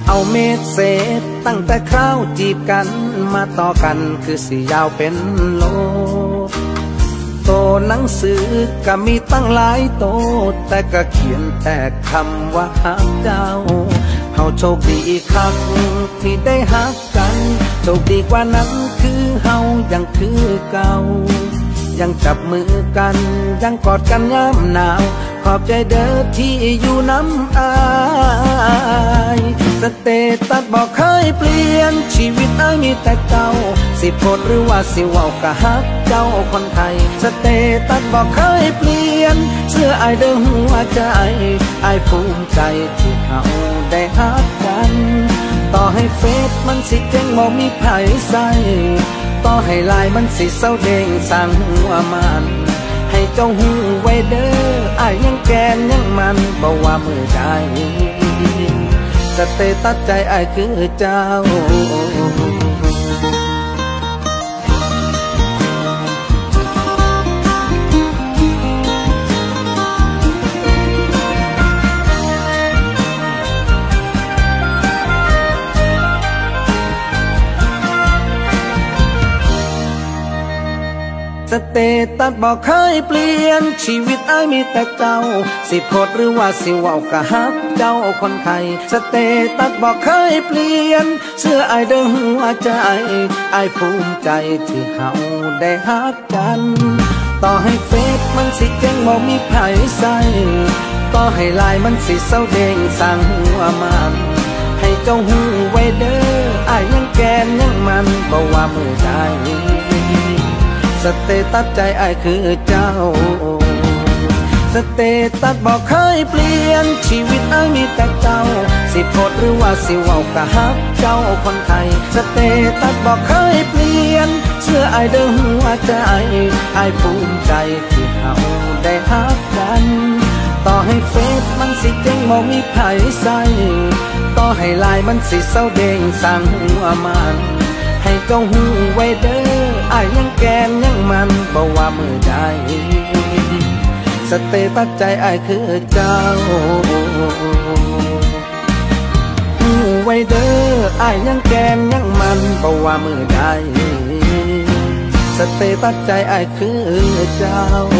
เอาเม็ดเศษตั้งแต่คราวจีบกันมาต่อกันคือสิยาวเป็นโลโตหนังสือก็มีตั้งหลายโตแต่ก็เขียนแต่คำว่าฮักเจ้าเฮาโชคดีอีกครั้งที่ได้ฮักกันโชคดีกว่านั้นคือเฮายังคือเก่ายังจับมือกันยังกอดกันยามหนาวขอบใจเด้อที่อยู่น้ำอายสเตตัสบอกเคยเปลี่ยนชีวิตอ้ายมีแต่เก่าสิโพดหรือว่าสิเว้ากะฮักเจ้าคนไทยสเตตัสบอกเคยเปลี่ยนเสื้ออ้ายเด้อหัวใจอ้ายภูมิใจที่เฮาได้ฮักกันต่อให้เฟซมันสิเจ๊งบ่มีไผใส่ต่อให้ลายมันสิเศร้าเด้งสั่งหัวมันให้เจ้าหูไว้เด้ออ้ายยังแกนยังมันบ่ว่ามือใดสเตตัสใจอ้ายคือเจ้าสเตตัสบอกเคยเปลี่ยนชีวิตอ้ายมีแต่เจ้าสิโพดหรือว่าสิเว้ากะฮักเจ้าคนไทยสเตตัสบอกเคยเปลี่ยนเสื้ออ้ายเด้อหัวใจอ้ายภูมิใจที่เฮาได้ฮักกันต่อให้เฟซมันสิเจ๊งบ่มีไผใส่ต่อให้ลายมันสิเศร้าเด้งสั่งหัวมันให้เจ้าหูไว้เด้ออ้ายยังแกนยังมันบ่ว่ามือใดสเตตัสใจอ้ายคือเจ้าสเตตัสบอกเคยเปลี่ยนชีวิตอ้ายมีแต่เจ้าสิโพดหรือว่าสิเว้ากะฮักเจ้าคนไทยสเตตัสบอกเคยเปลี่ยนเสื้ออ้ายเด้อหัวใจอ้ายภูมิใจที่เฮาได้ฮักกันต่อให้เฟซมันสิเจ๊งบ่มีไผใส่ต่อให้ลายมันสิเศร้าเด้งสั่งหัวมันให้เจ้าหูไว้เด้ออ้ายยังแกนยังมันบ่ว่ามือใดสเตตัสใจอ้ายคือเจ้าหูไว้เด้ออ้ายยังแกนยังมันบ่ว่ามือใดสเตตัสใจอ้ายคือเจ้า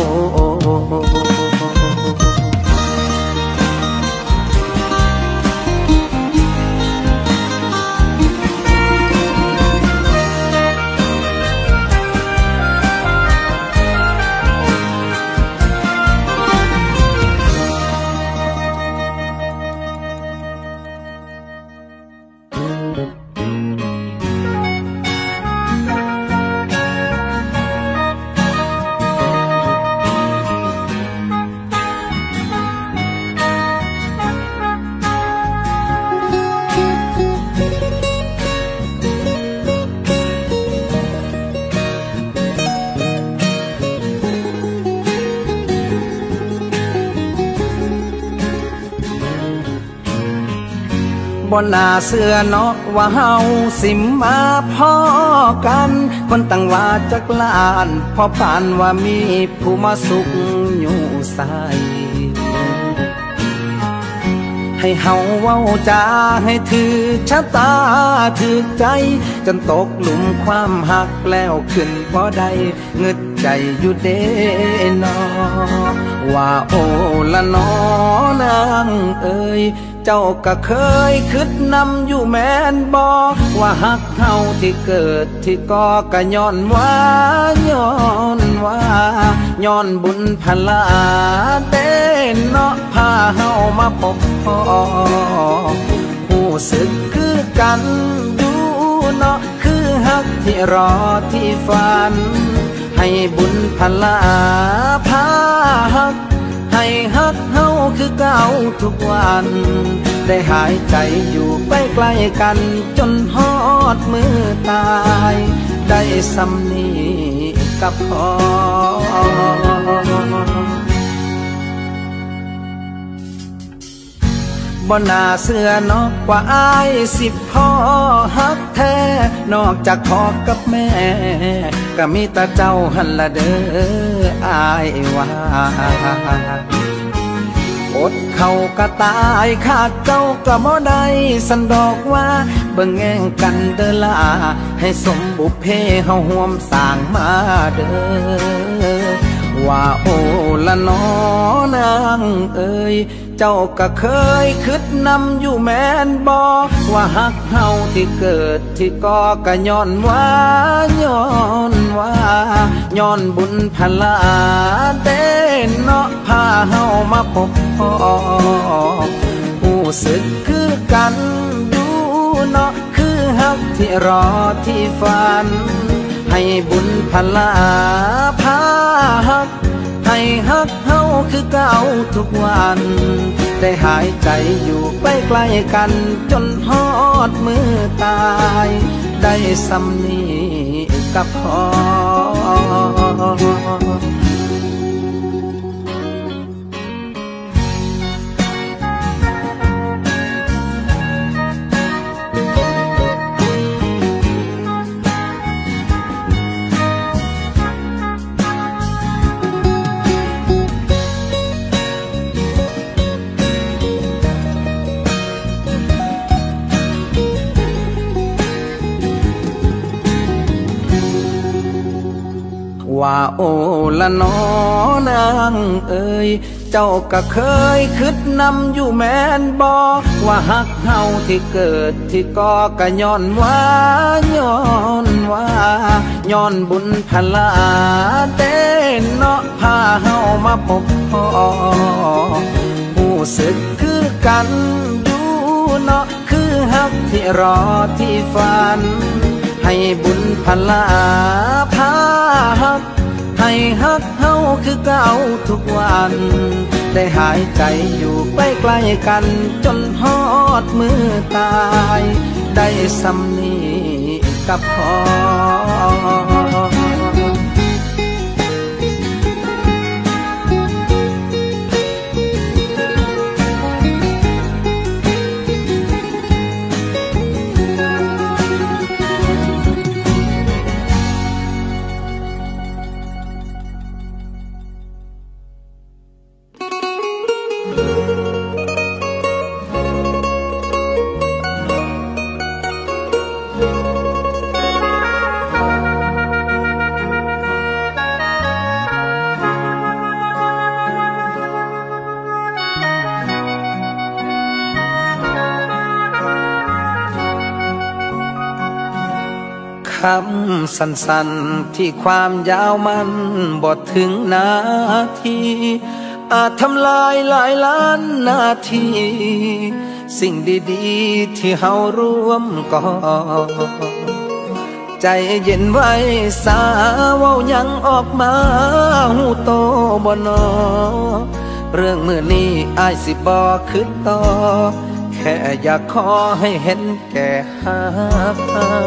บ่น่าเชื่อเนาะว่าเฮาสิมาพ้อกันคนตั้งว่าจักล้านพอปานว่ามีผู้มาสุขอยู่ใส่ให้เฮาเว้าจาให้ถือชะตาถือใจจนตกหลุมความหักแล้วขึ้นบ่ได้เงึดใจอยู่เด้นอว่าโอ้ละนอนางเอ้ยเจ้าก็เคยคิดนำอยู่แม่นบอกว่าหักเฮาที่เกิดที่ก่อก็ย้อนว่าย้อนบุญพลาเต้นเนาะพาเฮามาพบพ่อหูสึกคือกันดูเนาะคือหักที่รอที่ฝันให้บุญพลาพาหักให้ฮักเฮาคือเก่าทุกวันได้หายใจอยู่ใกล้ๆกันจนฮอดมือตายได้สำนีกับพอบ่น่าเชื่อเนาะว่าอ้ายสิพ่อฮักแท้นอกจากพ่อกับแม่ก็มีแต่เจ้าหันละเด้ออ้ายว่าโอดเขาก็ตายขาดเจ้าก็บ่ได้สันดอกว่าเบิ่งแง่งกันเด้อล่ะให้สมบุพเพเฮาร่วมสร้างมาเด้อว่าโอ้ละน้อนางเอ้ยเจ้าก็เคยคิดนำอยู่แม่นบ่ว่าฮักเฮาที่เกิดที่ก่อก็ย้อนว่าย้อนบุญพลาเด้เนาะพาเฮามาพบพ่อผู้สึกคือกันดูเนาะคือฮักที่รอที่ฝันให้บุญพลาพาฮักให้ฮักเฮาคือเก่าทุกวันได้หายใจอยู่ใกล้ๆกันจนฮอดมือตายได้สำนีกับพ่อว่าโอ้ละน้อนางเอ้ยเจ้าก็เคยคิดนำอยู่แม่นบ่ว่าฮักเฮาที่เกิดที่ก่อก็ย้อนว่าย้อนบุญพลาเด้เนาะพาเฮามาพบพ่อผู้สึกคือกันอยู่เนาะคือฮักที่รอที่ฝันให้บุญพลาพาฮักให้ฮักเฮาคือเก่าทุกวันได้หายใจอยู่ใกล้ๆกันจนฮอดมือตายได้สำนีกับพ่อคำสั้นๆที่ความยาวมันบ่ถึงนาทีอาจทำลายหลายล้านนาทีสิ่งดีๆที่เฮาร่วมก่อใจเย็นไว้สาเว้ายังออกมาหูโตบ่นอเรื่องมื้อนี้อ้ายสิบ่คิดต่อแค่อยากขอให้เห็นแก่ฮัก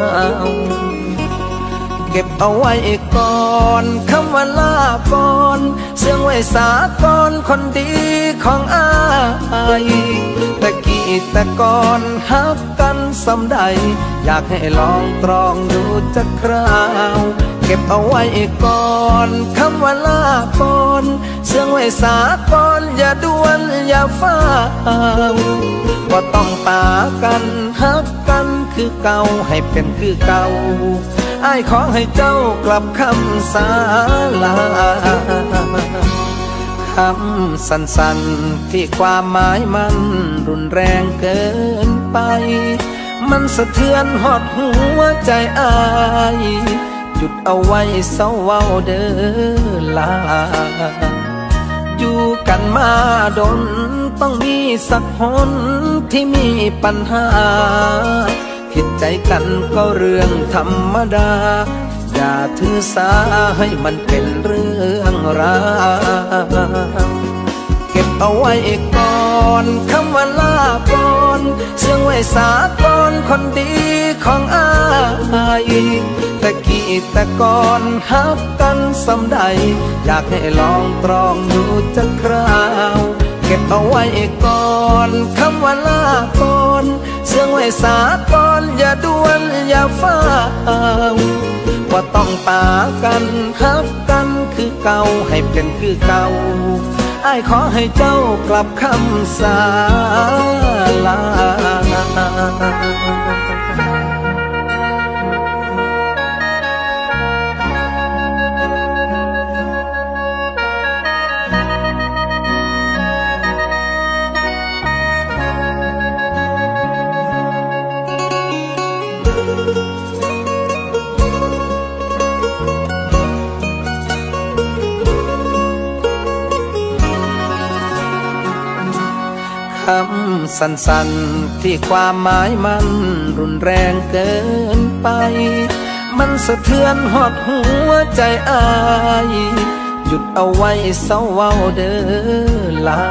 เก็บเอาไว้ก่อนคำว่าลาก่อนเสื่องไว้สาก่อนคนดีของอ้ายแต่กี้แต่ก่อนฮักกันสำใดอยากให้ลองตรองดูจักคราวเก็บเอาไว้ก่อนคำว่าลาก่อนเสื่องไว้สาก่อนอย่าด่วนอย่าฟ้าวว่าต้องปากันฮักกันคือเก่าให้เป็นคือเก่าอ้ายขอให้เจ้ากลับคำสาลาคำสั้นๆที่ความหมายมันรุนแรงเกินไปมันสะเทือนหดหัวใจอ้ายหยุดเอาไว้เศร้าเว้าเด้อลาอยู่กันมาดนต้องมีสักคนที่มีปัญหาผิดใจกันก็เรื่องธรรมดาอย่าถือสาให้มันเป็นเรื่องราวเก็บเอาไว้ก่อนคำว่าลาก่อนเสื่องไว้สาก่อนคนดีของอ้ายแต่กี้แต่ก่อนฮักกันสำใดอยากให้ลองตรองดูจักคราวเก็บเอาไว้ก่อนคำว่าลาก่อนเสื่องไว้สาก่อนอย่าด่วนอย่าฟ้าวว่า ต้องปากันฮักกันคือเก่าให้เป็นคือเก่าอ้ายขอให้เจ้ากลับคำสาลาคำสั้นๆที่ความหมายมันรุนแรงเกินไปมันสะเทือนหอดหัวใจอ้ายหยุดเอาไว้เศร้าเว้าเด้อลา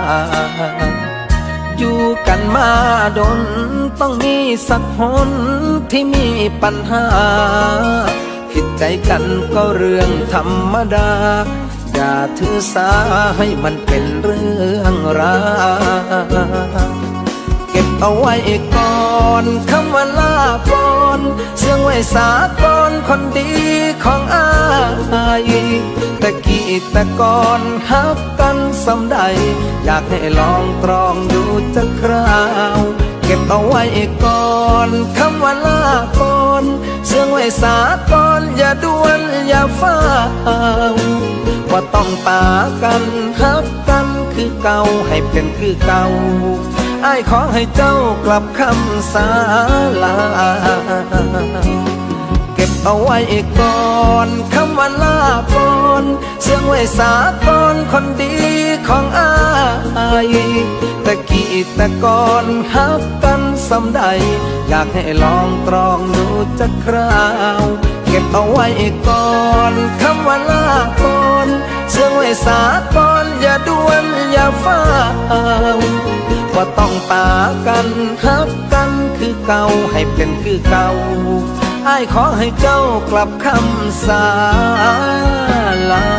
อยู่กันมาดนต้องมีสักคนที่มีปัญหาผิดใจกันก็เรื่องธรรมดาอย่าถือสาให้มันเป็นเรื่องราวเก็บเอาไว้ก่อนคำว่าลาก่อนเสื่องไว้สาก่อนคนดีของอ้ายตะกี้ตะก่อนฮักกันสำใดอยากให้ลองตรองดูจักคราวเก็บเอาไว้ก่อนคำว่าลาก่อนเสื่องไว้สาก่อนอย่าด่วนอย่าฟ้าวว่าต้องปากันฮักกันคือเก่าให้เป็นคือเก่าอ้ายขอให้เจ้ากลับคำสาลาเก็บเอาไว้ก่อนคำว่าลาก่อนเสื่องไว้สาก่อนคนดีของอ้ายตะกี้ตะก่อนฮักกันสำใดอยากให้ลองตรองดูจักคราวเก็บเอาไว้ก่อนคำว่าลาก่อนเสื่องไว้สาก่อนอย่าด่วนอย่าฟ้าวว่าต้องปากันฮักกันคือเก่าให้เป็นคือเก่าอ้ายขอให้เจ้ากลับคำสาลา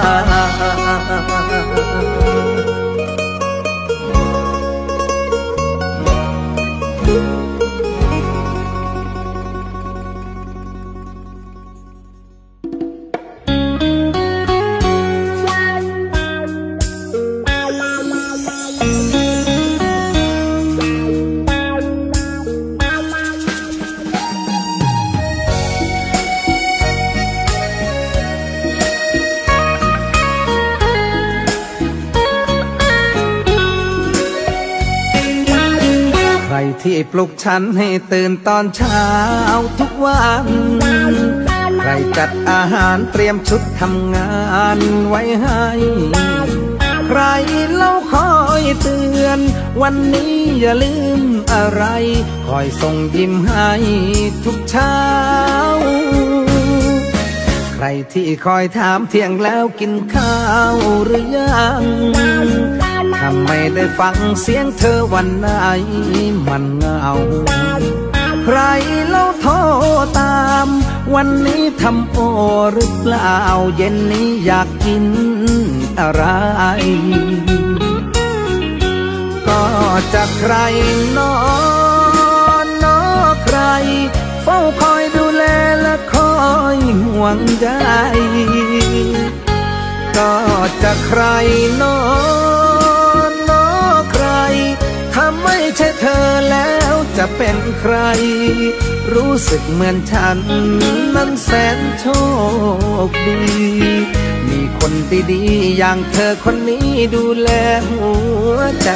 ที่ปลุกฉันให้ตื่นตอนเช้าทุกวันใครจัดอาหารเตรียมชุดทำงานไว้ให้ใครเล่าคอยเตือนวันนี้อย่าลืมอะไรคอยส่งยิ้มให้ทุกเช้าใครที่คอยถามเที่ยงแล้วกินข้าวหรือยังถ้าไม่ได้ฟังเสียงเธอวันไหนมันเหงาใครเล่าโทรตามวันนี้ทำโอหรือเปล่าเย็นนี้อยากกินอะไรก็จะใครนอนใครเฝ้าคอยดูแลและคอยห่วงใยก็จะใครนอนใครถ้าไม่ใช่เธอแล้วจะเป็นใครรู้สึกเหมือนฉันนั้นแสนโชคดีมีคนดีๆอย่างเธอคนนี้ดูแลหัวใจ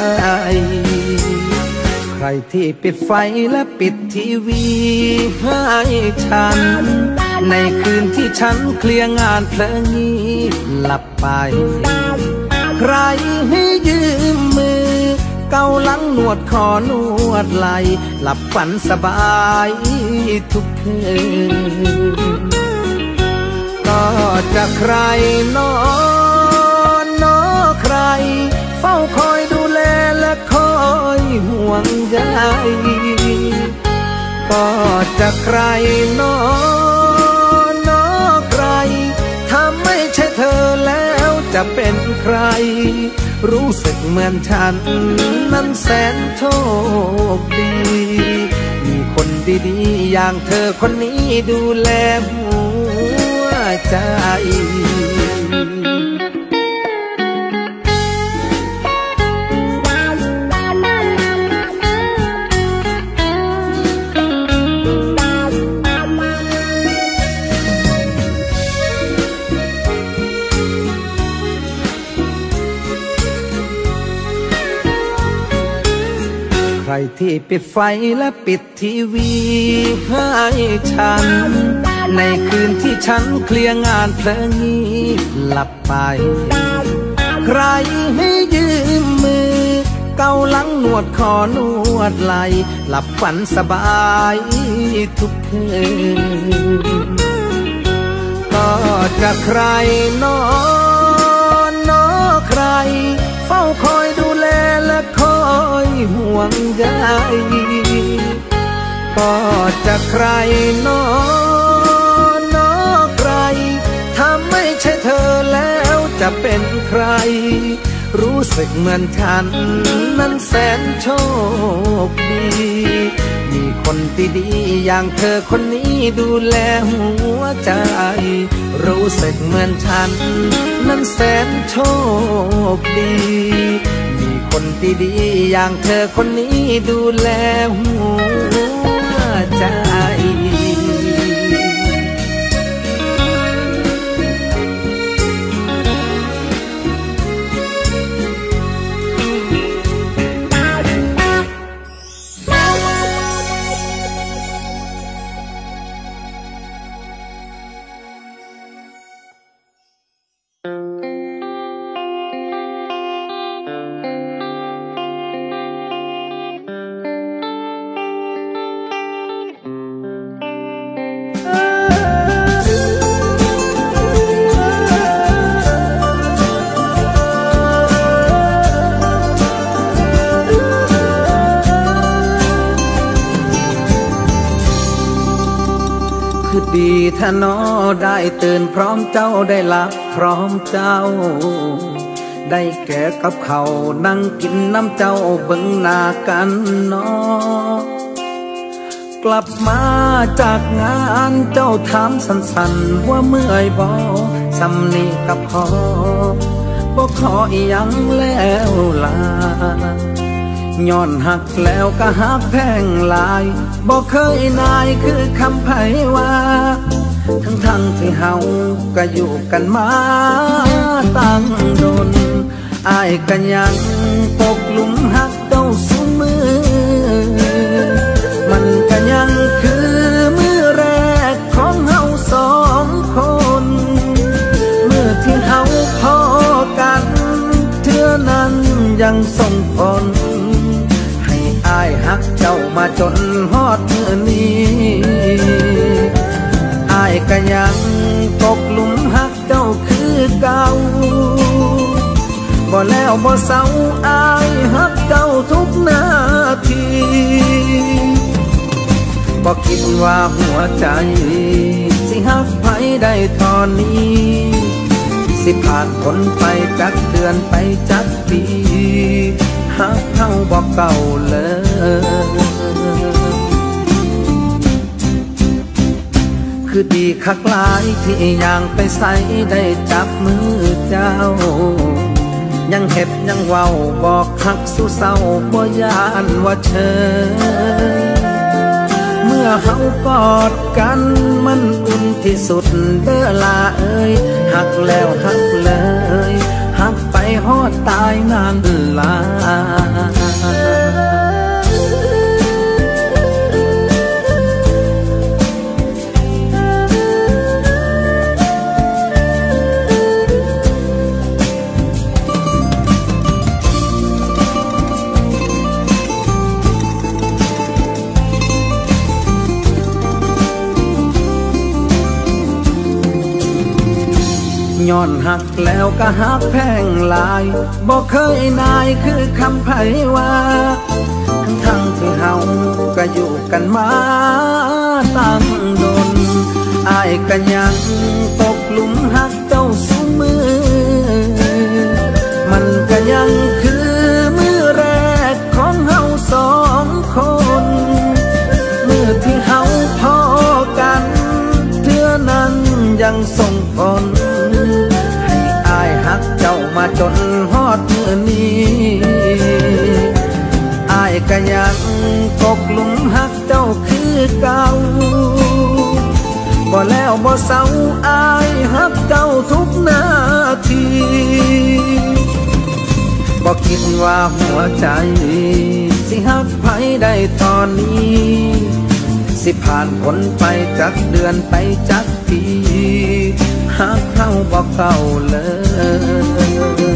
ใครที่ปิดไฟและปิดทีวีให้ฉันในคืนที่ฉันเคลียร์งานเพลิงนี้หลับไปใครให้ยืมมือเกาหลังนวดคอนวดไหล่หลับฝันสบายทุกคืนก็จะใครนอนใครเฝ้าคอยดูแลและคอยห่วงใยก็จะใครนอนใครถ้าไม่ใช่เธอแล้วจะเป็นใครรู้สึกเหมือนฉันนั้นแสนโชคดีมีคนดีๆอย่างเธอคนนี้ดูแลหัวใจที่ปิดไฟและปิดทีวีให้ฉันในคืนที่ฉันเคลียร์งานเพลิงนี้หลับไปใครให้ยืมมือเกาหลังนวดคอนวดไหลหลับฝันสบายทุกคืนก็จะใครนอนใครเฝ้าคอยดูแลและคอยห่วงใยก็จะใครนอนใครถ้าไม่ใช่เธอแล้วจะเป็นใครรู้สึกเหมือนฉันนั้นแสนโชคดีมีคนดีๆอย่างเธอคนนี้ดูแลหัวใจรู้สึกเหมือนฉันนั้นแสนโชคดีมีคนดีๆอย่างเธอคนนี้ดูแลหัวใจดีถ้าน้อได้ตื่นพร้อมเจ้าได้หลับพร้อมเจ้าได้แก่กับเขานั่งกินน้ำเจ้าเบิ่งหน้ากันน้อกลับมาจากงานเจ้าถามสั้นๆว่าเมื่อยบ่สำนีกับพอบ่ขออีหยังแล้วล่ะย้อนหักแล้วก็หักแพงลายบ่เคยนายคือคำไผว่าทั้งที่เฮาก็อยู่กันมาตั้งโดนอ้ายก็ยังตกหลุมหักเจ้าซุมือมันก็ยังคือมือแรกของเฮาสองคนเมื่อที่เฮาพอกันเทื่อนั้นยังส่งผลอ้ายหักเจ้ามาจนฮอดเมื่อนี้อ้ายก็ยังตกหลุมหักเจ้าคือเก่าบ่แล้วบ่เศร้าอ้ายหักเจ้าทุกนาทีบ่คิดว่าหัวใจสิหักไผได้เท่านี้สิผ่านพ้นไปจักเดือนไปจักปีหักเฮาบอกเก่าเลยคือดีคักหลายที่อย่างไปใส่ได้จับมือเจ้ายังเห็บยังเว้าบอกคักสู้เศร้าบ่ยานว่าเชยเมื่อเฮากอดกันมันอุ่นที่สุดเด้อลาเอ้ยหักแล้วหักเลยหักไปฮอดตายนานลาย้อนหักแล้วก็หักแพงลายบ่เคยนายคือคำไผว่าทั้งที่เฮาก็อยู่กันมาตั้งโดนอ้ายก็ยังตกหลุมหักเจ้าซุมือมันก็ยังคือมือแรกของเฮาสองคนเมื่อที่เฮาพอกันเทื่อนั้นยังส่งผลหักเจ้ามาจนฮอดเมื่อนี้อ้ายก็ยังตกหลุมหักเจ้าคือเก่าบ่แล้วบ่เศร้าอ้ายหักเจ้าทุกนาทีบ่คิดว่าหัวใจสิหักไผได้ตอนนี้สิผ่านพ้นไปจักเดือนไปจักปีหักเฮาบ่เก่าเลย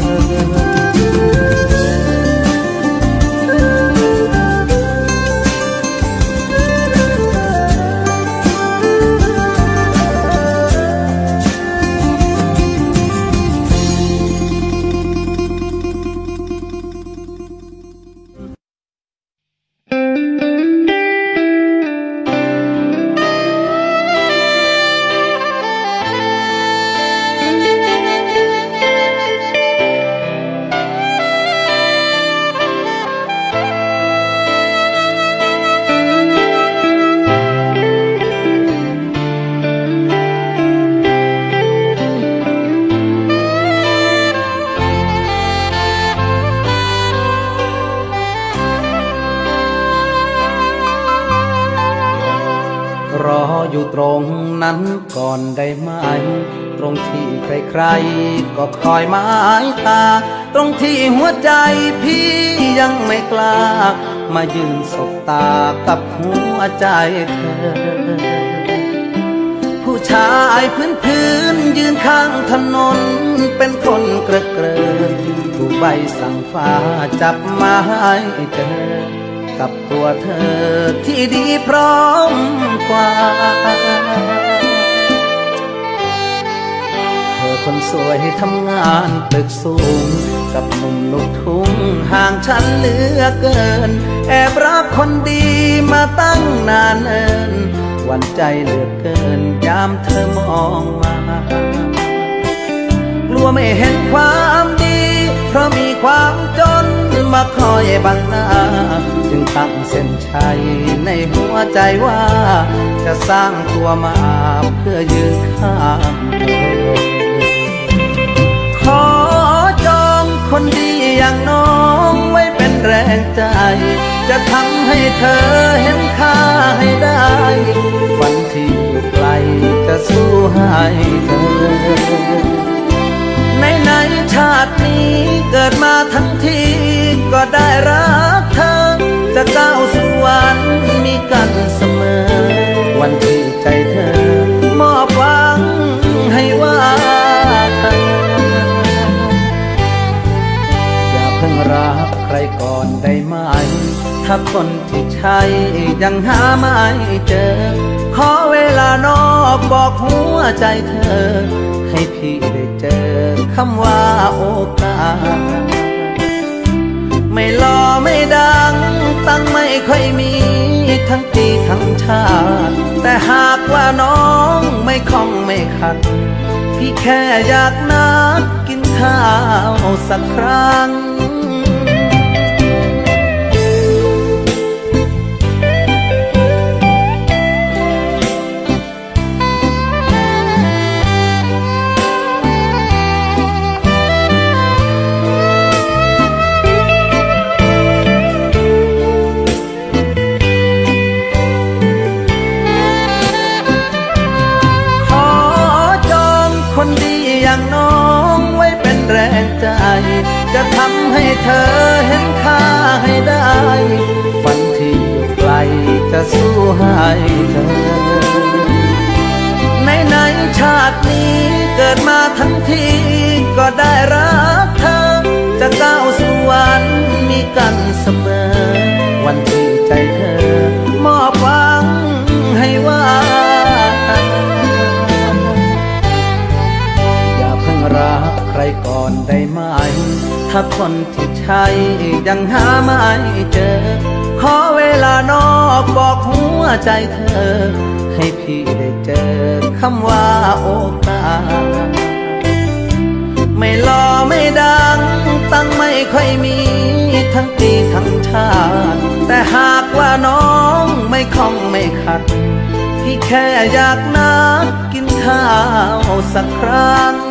อยู่ตรงนั้นก่อนได้ไหมตรงที่ใครๆก็คอยหมายตาตรงที่หัวใจพี่ยังไม่กล้ามายืนสบตากับหัวใจเธอผู้ชายพื้นยืนข้างถนนเป็นคนเกระผู้ใบสั่งฟ้าจับมาให้เจอกับตัวเธอที่ดีพร้อมกว่าเธอคนสวยทำงานตึกสูงกับหนุ่มลูกทุ่งห่างฉันเหลือเกินแอบรักคนดีมาตั้งนานเอินหวั่นใจเหลือเกินยามเธอมองมากลัวไม่เห็นความดีเพราะมีความจนมาคอยบังหน้าจึงตั้งเส้นชัยในหัวใจว่าจะสร้างตัวมาเพื่อยืนข้างเธอขอจองคนดีอย่างน้องไว้เป็นแรงใจจะทำให้เธอเห็นค่าให้ได้วันที่อยู่ไกลจะสู้ให้เธอในชาตินี้เกิดมาทั้งทีก็ได้รักเธอจะก้าวสู่วันมีกันเสมอวันที่ใจเธอมอบหวังให้ว่าอย่าเพิ่งรักใครก่อนได้ไหมถ้าคนที่ใช่ยังหาไม่เจอขอเวลานอกบอกหัวใจเธอให้พี่ได้เจอคำว่าโอกาสไม่หล่อไม่ดังตังไม่ค่อยมีทั้งปีทั้งชาติแต่หากว่าน้องไม่คล่องไม่ขัดพี่แค่อยากนัดกินข้าวสักครั้งอย่างน้องไว้เป็นแรงใจจะทำให้เธอเห็นค่าให้ได้ฝันที่อยู่ไกลจะสู้ให้เธอในชาตินี้เกิดมาทั้งทีก็ได้รักเธอจะก้าวสู่วันมีกันเสมอวันที่ใจเธอมอบหวังให้ว่ารักใครก่อนได้ไหมถ้าคนที่ใช่ยังหาไม่เจอขอเวลานอกบอกหัวใจเธอให้พี่ได้เจอคำว่าโอกาสไม่หล่อไม่ดังตังไม่ค่อยมีทั้งปีทั้งชาติแต่หากว่าน้องไม่คล่องไม่ขัดพี่แค่อยากนัดกินข้าวสักครั้ง